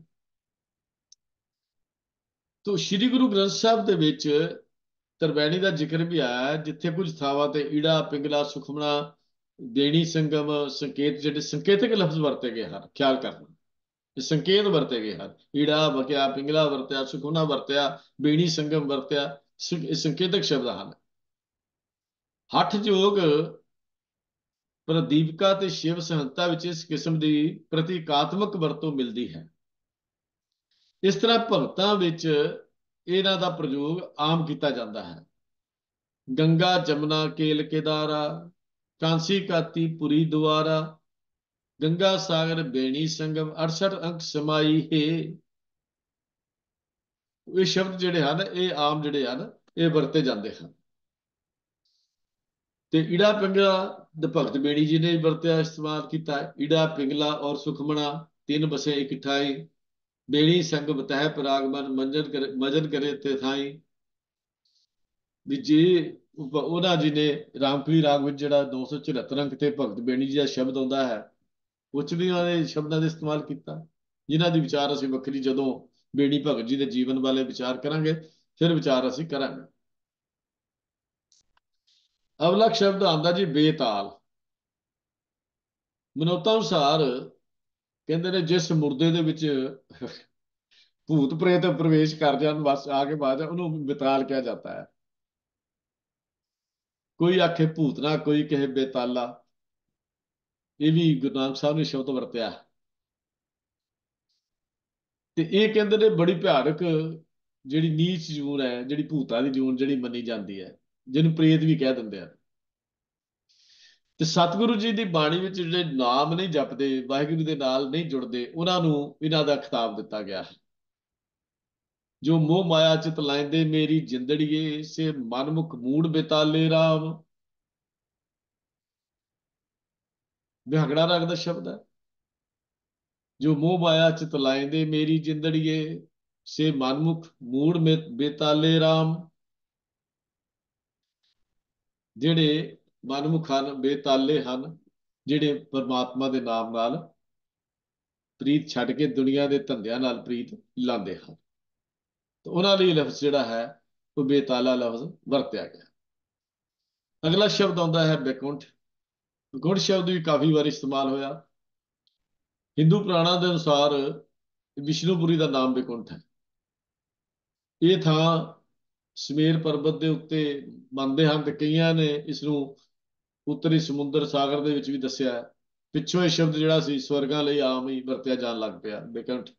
S2: ਤੋ ਸ੍ਰੀ ਗੁਰੂ ਗ੍ਰੰਥ ਸਾਹਿਬ ਦੇ ਵਿੱਚ ਤਰਵੈਣੀ ਦਾ ਜ਼ਿਕਰ ਵੀ ਆਇਆ, ਜਿੱਥੇ ਕੁਝ ਥਾਵਾਂ ਤੇ ਈੜਾ, ਪਿੰਗਲਾ, ਸੁਖਮਣਾ, ਬੇਣੀ ਸੰਗਮ ਸੰਕੇਤ ਜਿਹੜੇ ਸੰਕੇਤਕ ਲਫ਼ਜ਼ ਵਰਤੇ ਗਏ ਹਨ। ਖਿਆਲ ਕਰਨਾ, ਇਹ ਸੰਕੇਤ ਵਰਤੇ ਗਏ ਹਨ। ਈੜਾ ਵਰਤਿਆ, ਪਿੰਗਲਾ ਵਰਤਿਆ, ਸੁਖਮਣਾ ਵਰਤਿਆ, ਬੇਣੀ ਸੰਗਮ ਵਰਤਿਆ। ਇਹ ਸੰਕੇਤਕ ਸ਼ਬਦ ਹਨ। ਹਠ ਯੋਗ ਪ੍ਰਦੀਪਕਾ ਤੇ ਸ਼ਿਵ ਸੰਹਿਤਾ ਵਿੱਚ ਇਸ ਕਿਸਮ ਦੀ ਪ੍ਰਤੀਕਾਤਮਕ ਵਰਤੋਂ ਮਿਲਦੀ ਹੈ। ਇਸ ਤਰ੍ਹਾਂ ਭਗਤਾਂ ਵਿੱਚ ਇਹਨਾਂ ਦਾ ਪ੍ਰਯੋਗ ਆਮ ਕੀਤਾ ਜਾਂਦਾ ਹੈ। ਗੰਗਾ, ਜਮਨਾ, ਕੇਲ ਕੇਦਾਰਾ, ਕਾਂਸੀ ਕਾਤੀ ਪੁਰੀ ਦੁਆਰਾ, ਗੰਗਾ ਸਾਗਰ ਬੇਣੀ ਸੰਗਮ 68 ਅੰਕ ਸਮਾਈ ਹੈ। ਇਹ ਸ਼ਬਦ ਜਿਹੜੇ ਹਨ ਇਹ ਆਮ ਜਿਹੜੇ ਹਨ ਇਹ ਵਰਤੇ ਜਾਂਦੇ ਹਨ। ਤੇ ਈੜਾ ਪਿੰਗਲਾ ਦੇ ਭਗਤ ਬੇਣੀ ਜੀ ਨੇ ਵਰਤਿਆ, ਇਸਤੇਮਾਲ ਕੀਤਾ ਹੈ। ਈੜਾ, ਪਿੰਗਲਾ ਔਰ ਸੁਖਮਣਾ 3 ਬਸੇ ਇਕਠਾਈ, ਬੇਣੀ ਸੰਗ ਬਤਹਿ ਪਰਾਗਮਨ ਮਜਨ ਕਰੇ ਤੇ ਥਾਈ। ਵੀ ਜੇ ਉਹਨਾਂ ਜੀ ਨੇ ਰਾਮਕਲੀ ਰਾਗ ਵਿੱਚ ਜਿਹੜਾ 274 ਅੰਕ ਤੇ ਭਗਤ ਬੇਣੀ ਜੀ ਦਾ ਸ਼ਬਦ ਆਉਂਦਾ ਹੈ, ਉਹ 'ਚ ਵੀ ਉਹਨਾਂ ਨੇ ਸ਼ਬਦਾਂ ਦਾ ਇਸਤੇਮਾਲ ਕੀਤਾ, ਜਿਨ੍ਹਾਂ ਦੀ ਵਿਚਾਰ ਅਸੀਂ ਵੱਖਰੀ ਜਦੋਂ ਬੇਣੀ ਭਗਤ ਜੀ ਦੇ ਜੀਵਨ ਵਾਲੇ ਵਿਚਾਰ ਕਰਾਂਗੇ ਫਿਰ ਵਿਚਾਰ ਅਸੀਂ ਕਰਾਂਗੇ। ਅਗਲਾ ਸ਼ਬਦ ਆਉਂਦਾ ਜੀ ਬੇਤਾਲ। ਮਨੋਤਾਂ ਅਨੁਸਾਰ ਕਹਿੰਦੇ ਨੇ ਜਿਸ ਮੁਰਦੇ ਦੇ ਵਿੱਚ ਭੂਤ ਪ੍ਰੇਤ ਪ੍ਰਵੇਸ਼ ਕਰ ਜਾਣ, ਬਸ ਆ ਕੇ ਬਾਅਦ ਉਹਨੂੰ ਬੇਤਾਲ ਕਿਹਾ ਜਾਂਦਾ ਹੈ। ਕੋਈ ਆਖੇ ਭੂਤਨਾ, ਕੋਈ ਕਹੇ ਬੇਤਾਲਾ। ਇਹ ਵੀ ਗੁਰੂ ਨਾਨਕ ਸਾਹਿਬ ਨੇ ਸ਼ਬਦ ਵਰਤਿਆ। ਤੇ ਇਹ ਕਹਿੰਦੇ ਨੇ ਬੜੀ ਭਿਆਨਕ ਜਿਹੜੀ ਨੀਚ ਜੂਨ ਹੈ, ਜਿਹੜੀ ਭੂਤਾਂ ਦੀ ਜੂਨ ਜਿਹੜੀ ਮੰਨੀ ਜਾਂਦੀ ਹੈ, ਜਿਹਨੂੰ ਪ੍ਰੇਤ ਵੀ ਕਹਿ ਦਿੰਦੇ ਆ। ਤੇ ਸਤਿਗੁਰੂ ਜੀ ਦੀ ਬਾਣੀ ਵਿੱਚ ਜਿਹੜੇ ਨਾਮ ਨਹੀਂ ਜਪਦੇ, ਵਾਹਿਗੁਰੂ ਦੇ ਨਾਲ ਨਹੀਂ ਜੁੜਦੇ, ਉਹਨਾਂ ਨੂੰ ਇਹਨਾਂ ਦਾ ਖਿਤਾਬ ਦਿੱਤਾ ਗਿਆ ਹੈ। ਜੋ ਮੋਹ ਮਾਇਆ ਚਿਤ ਲਾਇੰਦੇ ਮੇਰੀ ਜਿੰਦੜੀਏ, ਸੇ ਮਨਮੁਖ ਮੂੜ ਬੇਤਾਲੇ ਰਾਮ। ਵਿਹਗੜਾ ਰਾਗ ਦਾ ਸ਼ਬਦ ਹੈ। ਜੋ ਮੋਹ ਮਾਇਆ ਚਿਤ ਲਾਇੰਦੇ ਮੇਰੀ ਜਿੰਦੜੀਏ, ਸੇ ਮਨਮੁਖ ਮੂੜ ਬੇਤਾਲੇ ਰਾਮ। ਜਿਹੜੇ ਮਨਮੁਖ ਹਨ, ਬੇਤਾਲੇ ਹਨ, ਜਿਹੜੇ ਪਰਮਾਤਮਾ ਦੇ ਨਾਮ ਨਾਲ ਪ੍ਰੀਤ ਛੱਡ ਕੇ ਦੁਨੀਆ ਦੇ ਧੰਦਿਆਂ ਨਾਲ ਪ੍ਰੀਤ ਲਾਉਂਦੇ ਹਨ, ਤਾਂ ਉਹਨਾਂ ਲਈ ਲਫ਼ਜ਼ ਜਿਹੜਾ ਹੈ ਉਹ ਬੇਤਾਲਾ ਲਫ਼ਜ਼ ਵਰਤਿਆ ਗਿਆ। ਅਗਲਾ ਸ਼ਬਦ ਆਉਂਦਾ ਹੈ ਬੈਕੁੰਠ। ਬੈਕੁੰਠ ਸ਼ਬਦ ਵੀ ਕਾਫੀ ਵਾਰ ਇਸਤੇਮਾਲ ਹੋਇਆ। ਹਿੰਦੂ ਪੁਰਾਣਾਂ ਦੇ ਅਨੁਸਾਰ ਵਿਸ਼ਨੂਪੁਰੀ ਦਾ ਨਾਮ ਵਿਕੁੰਠ ਹੈ। ਇਹ ਥਾਂ ਸਮੇਰ ਪਰਬਤ ਦੇ ਉੱਤੇ ਮੰਨਦੇ ਹਨ, ਤੇ ਕਈਆਂ ਨੇ ਇਸ ਨੂੰ ਉੱਤਰੀ ਸਮੁੰਦਰ ਸਾਗਰ ਦੇ ਵਿੱਚ ਵੀ ਦੱਸਿਆ ਹੈ। ਪਿੱਛੋਂ ਇਹ ਸ਼ਬਦ ਜਿਹੜਾ ਸੀ ਸਵਰਗਾਂ ਲਈ ਆਮ ਹੀ ਵਰਤਿਆ ਜਾਣ ਲੱਗ ਪਿਆ, ਵਿਕੁੰਠ।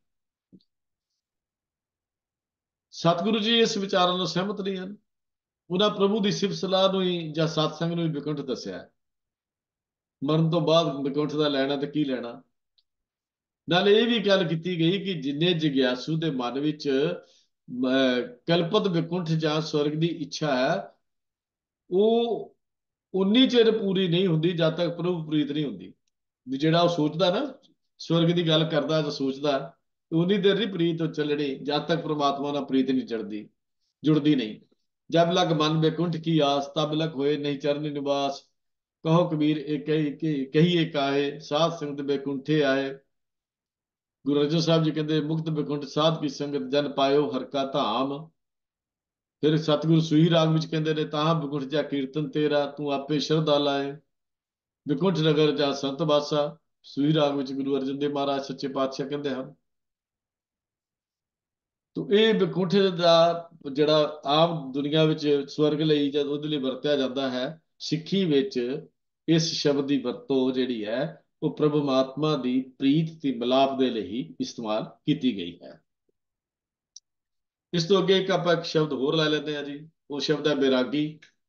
S2: ਸਤਿਗੁਰੂ ਜੀ ਇਸ ਵਿਚਾਰਾਂ ਨਾਲ ਸਹਿਮਤ ਨਹੀਂ ਹਨ। ਉਹਨਾਂ ਪ੍ਰਭੂ ਦੀ ਸਿਫਤ ਸਲਾਹ ਨੂੰ ਹੀ ਜਾਂ ਸਤਸੰਗ ਨੂੰ ਹੀ ਵਿਕੁੰਠ ਦੱਸਿਆ। ਮਰਨ ਤੋਂ ਬਾਅਦ ਵਿਕੁੰਠ ਦਾ ਲੈਣਾ ਤੇ ਕੀ ਲੈਣਾ। ਨਾਲ ਇਹ ਵੀ ਗੱਲ ਕੀਤੀ ਗਈ ਕਿ ਜਿੰਨੇ ਜਗਿਆਸੂ ਦੇ ਮਨ ਵਿੱਚ ਕਲਪਤ ਵਿਕੁੰਠ ਜਾਂ ਸਵਰਗ ਦੀ ਇੱਛਾ ਹੈ, ਉਹ ਉਨੀ ਚਿਰ ਪੂਰੀ ਨਹੀਂ ਹੁੰਦੀ ਜਦ ਤੱਕ ਪ੍ਰਭੂ ਪ੍ਰੀਤ ਨਹੀਂ ਹੁੰਦੀ। ਵੀ ਜਿਹੜਾ ਉਹ ਸੋਚਦਾ ਨਾ, ਸਵਰਗ ਦੀ ਗੱਲ ਕਰਦਾ ਜਾਂ ਸੋਚਦਾ, ਉਨੀ ਦੇਰ ਨਹੀਂ ਪ੍ਰੀਤ ਚੱਲਣੀ ਜਦ ਤੱਕ ਪ੍ਰਮਾਤਮਾ ਨਾਲ ਪ੍ਰੀਤ ਨਹੀਂ ਜੁੜਦੀ ਨਹੀਂ। ਜਬ ਲਗ ਮਨ ਬੈकुंठ की आस तब लग होए नहीं चरण निवास। कहो कबीर एक कहिए काहे साध संगत बैकुंठे आए। गुरु अर्जन साहब जी कहते मुक्त बैकुंठ साध की संगत जन पायो हर का धाम। फिर सतगुरु सूही राग ਵਿੱਚ ਕਹਿੰਦੇ ਨੇ ਤਾਹਾਂ ਬੈकुंठ ਜਾ ਕੀਰਤਨ ਤੇਰਾ ਤੂੰ ਆਪੇ ਸ਼ਰਧਾ ਲਾਏ। ਬੈकुंठ ਨਗਰ ਜਾ ਸੰਤ ਬਾਸਾ। ਸੂਹੀ ਰਾਗ ਵਿੱਚ ਗੁਰੂ ਅਰਜਨ ਦੇਵ ਮਹਾਰਾਜ ਸੱਚੇ ਪਾਤਸ਼ਾਹ ਕਹਿੰਦੇ ਹਨ। ਤੋ ਇਹ ਵਿਕੁੰਠ ਦਾ ਜਿਹੜਾ ਆਮ ਦੁਨੀਆ ਵਿੱਚ ਸਵਰਗ ਲਈ ਜਦ ਉਹਦੇ ਲਈ ਵਰਤਿਆ ਜਾਂਦਾ ਹੈ, ਸਿੱਖੀ ਵਿੱਚ ਇਸ ਸ਼ਬਦ ਦੀ ਵਰਤੋਂ ਜਿਹੜੀ ਹੈ ਉਹ ਪ੍ਰਭੂ ਪਰਮਾਤਮਾ ਦੀ ਪ੍ਰੀਤ ਤੇ ਮਿਲਾਪ ਦੇ ਲਈ ਇਸਤੇਮਾਲ ਕੀਤੀ ਗਈ ਹੈ। ਇਸ ਤੋਂ ਅੱਗੇ ਇੱਕ ਸ਼ਬਦ ਹੋਰ ਲੈ ਲੈਂਦੇ ਹਾਂ ਜੀ। ਉਹ ਸ਼ਬਦ ਹੈ ਬੈਰਾਗੀ।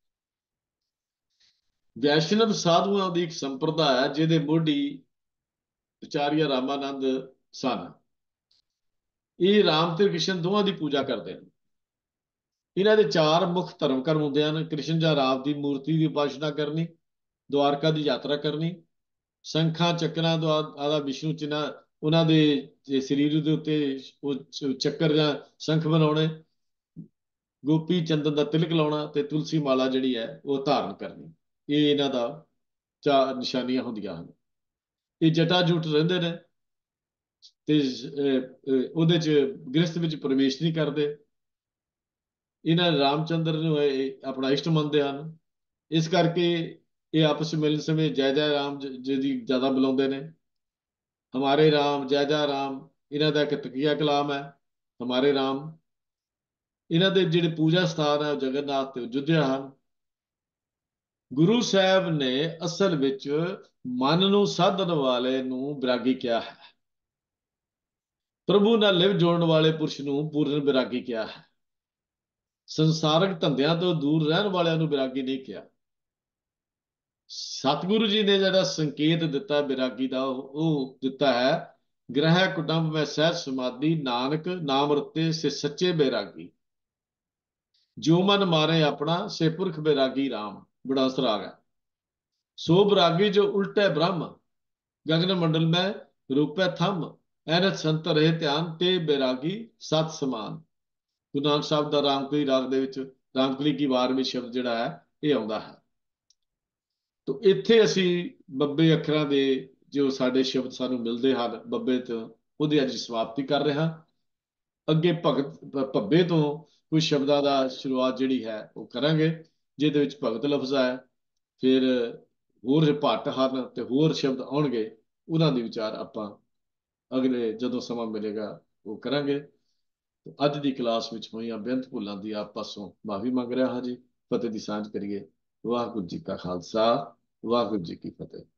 S2: ਵੈਸ਼ਨਵ ਸਾਧੂਆਂ ਦੀ ਇੱਕ ਸੰਪਰਦਾ ਹੈ ਜਿਹਦੇ ਮੋਢੀ ਆਚਾਰੀਆ ਰਾਮਾਨੰਦ ਸਨ। ਇਹ ਰਾਮ ਤੇ ਕ੍ਰਿਸ਼ਨ ਦੋਵਾਂ ਦੀ ਪੂਜਾ ਕਰਦੇ ਹਨ। ਇਹਨਾਂ ਦੇ ਚਾਰ ਮੁੱਖ ਧਰਮ ਕਰਮ ਹੁੰਦੇ ਹਨ। ਕ੍ਰਿਸ਼ਨ ਜਾਂ ਰਾਮ ਦੀ ਮੂਰਤੀ ਦੀ ਉਪਾਸਨਾ ਕਰਨੀ, ਦੁਆਰਕਾ ਦੀ ਯਾਤਰਾ ਕਰਨੀ, ਸ਼ੰਖਾਂ ਚੱਕਰਾਂ ਦਾ ਵਿਸ਼ਨੂੰ ਚਿੰਨ੍ਹ ਉਹਨਾਂ ਦੇ ਸਰੀਰ ਦੇ ਉੱਤੇ ਉਹ ਚੱਕਰ ਜਾਂ ਸ਼ੰਖ ਬਣਾਉਣੇ, ਗੋਪੀ ਚੰਦਨ ਦਾ ਤਿਲਕ ਲਾਉਣਾ ਤੇ ਤੁਲਸੀ ਮਾਲਾ ਜਿਹੜੀ ਹੈ ਉਹ ਧਾਰਨ ਕਰਨੀ। ਇਹ ਇਹਨਾਂ ਦਾ ਚਾਰ ਨਿਸ਼ਾਨੀਆਂ ਹੁੰਦੀਆਂ ਹਨ। ਇਹ ਜਟਾ ਜੁਟ ਰਹਿੰਦੇ ਨੇ ਤੇ ਉਹਦੇ ਚ ਗ੍ਰਸਥ ਵਿੱਚ ਪ੍ਰਵੇਸ਼ ਨਹੀਂ ਕਰਦੇ। ਇਹਨਾਂ ਰਾਮਚੰਦਰ ਨੂੰ ਆਪਣਾ ਇਸ਼ਟ ਮੰਨਦੇ ਹਨ। ਇਸ ਕਰਕੇ ਇਹ ਆਪਸ ਵਿੱਚ ਮਿਲਣ ਸਮੇਂ ਜੈ ਜੈ ਰਾਮ ਜੀ ਦੀ ਜ਼ਿਆਦਾ ਬੁਲਾਉਂਦੇ ਨੇ। ਹਮਾਰੇ ਰਾਮ ਜੈ ਜੈ ਰਾਮ ਇਹਨਾਂ ਦਾ ਇੱਕ ਤਕੀਆ ਕਲਾਮ ਹੈ, ਹਮਾਰੇ ਰਾਮ। ਇਹਨਾਂ ਦੇ ਜਿਹੜੇ ਪੂਜਾ ਸਥਾਨ ਹੈ ਉਹ ਜਗਨਨਾਥ ਤੇ ਅਯੁੱਧਿਆ ਹਨ। ਗੁਰੂ ਸਾਹਿਬ ਨੇ ਅਸਲ ਵਿੱਚ ਮਨ ਨੂੰ ਸਾਧਨ ਵਾਲੇ ਨੂੰ ਬੈਰਾਗੀ ਕਿਹਾ ਹੈ। ਪ੍ਰਭੂ ਨਾਲ ਲਿਵ ਜੋੜਨ ਵਾਲੇ ਪੁਰਸ਼ ਨੂੰ ਪੂਰਨ ਬੈਰਾਗੀ ਕਿਹਾ ਹੈ। ਸੰਸਾਰਕ ਧੰਦਿਆਂ ਤੋਂ ਦੂਰ ਰਹਿਣ ਵਾਲਿਆਂ ਨੂੰ ਬੈਰਾਗੀ ਨਹੀਂ ਕਿਹਾ। ਸਤਿਗੁਰੂ ਜੀ ਨੇ ਜਿਹੜਾ ਸੰਕੇਤ ਦਿੱਤਾ ਬੈਰਾਗੀ ਦਾ, ਉਹ ਦਿੱਤਾ ਹੈ ਗ੍ਰਹਿ ਕੁਟੰਬ ਮੈਂ ਸਹਿਜ ਸਮਾਧੀ ਨਾਨਕ ਨਾਮ ਰਤੇ ਸੇ ਸੱਚੇ ਬੈਰਾਗੀ। ਜੋ ਮਨ ਮਾਰੇ ਆਪਣਾ ਸੇ ਪੁਰਖ ਬੈਰਾਗੀ ਰਾਮ। ਬੜਾ ਸਰਾਗ ਹੈ। ਸੋ ਬੈਰਾਗੀ ਜੋ ਉਲਟੇ ਬ੍ਰਹਮ ਗगन मंडल में रूपे थम एनत संत रहे ध्यान ते बैरागी सत समान। ਗੁਰੂ ਨਾਨਕ ਸਾਹਿਬ ਦਾ ਰਾਮਕਲੀ ਰਾਗ ਦੇ ਵਿੱਚ ਰਾਮਕਲੀ ਕੀ ਵਾਰ ਵਿੱਚ ਸ਼ਬਦ ਜਿਹੜਾ ਹੈ ਇਹ ਆਉਂਦਾ ਹੈ। ਤੋ ਇੱਥੇ ਅਸੀਂ ਬੱਬੇ ਅੱਖਰਾਂ ਦੇ ਜੋ ਸਾਡੇ ਸ਼ਬਦ ਸਾਨੂੰ ਮਿਲਦੇ ਹਨ ਬੱਬੇ ਤੋਂ, ਉਹਦੀ ਅੱਜ ਸਮਾਪਤੀ ਕਰ ਰਹੇ ਹਾਂ। ਅੱਗੇ ਭੱਬੇ ਤੋਂ ਕੁਝ ਸ਼ਬਦਾਂ ਦਾ ਸ਼ੁਰੂਆਤ ਜਿਹੜੀ ਹੈ ਉਹ ਕਰਾਂਗੇ, ਜਿਹਦੇ ਵਿੱਚ ਭਗਤ ਲਫ਼ਜ਼ ਹੈ। ਫਿਰ ਹੋਰ ਭੱਟ ਹਨ ਤੇ ਹੋਰ ਸ਼ਬਦ ਆਉਣਗੇ, ਉਹਨਾਂ ਦੇ ਵਿਚਾਰ ਆਪਾਂ ਅਗਲੇ ਜਦੋਂ ਸਮਾਂ ਮਿਲੇਗਾ ਉਹ ਕਰਾਂਗੇ। ਅੱਜ ਦੀ ਕਲਾਸ ਵਿੱਚ ਹੋਈਆਂ ਬੇਅੰਤ ਭੁੱਲਾਂ ਦੀ ਆਪ ਪਾਸੋਂ ਮਾਫੀ ਮੰਗ ਰਿਹਾ ਹਾਂ ਜੀ। ਫਤਿਹ ਦੀ ਸਾਂਝ ਕਰੀਏ। ਵਾਹਿਗੁਰੂ ਜੀ ਕਾ ਖਾਲਸਾ, ਵਾਹਿਗੁਰੂ ਜੀ ਕੀ ਫਤਿਹ।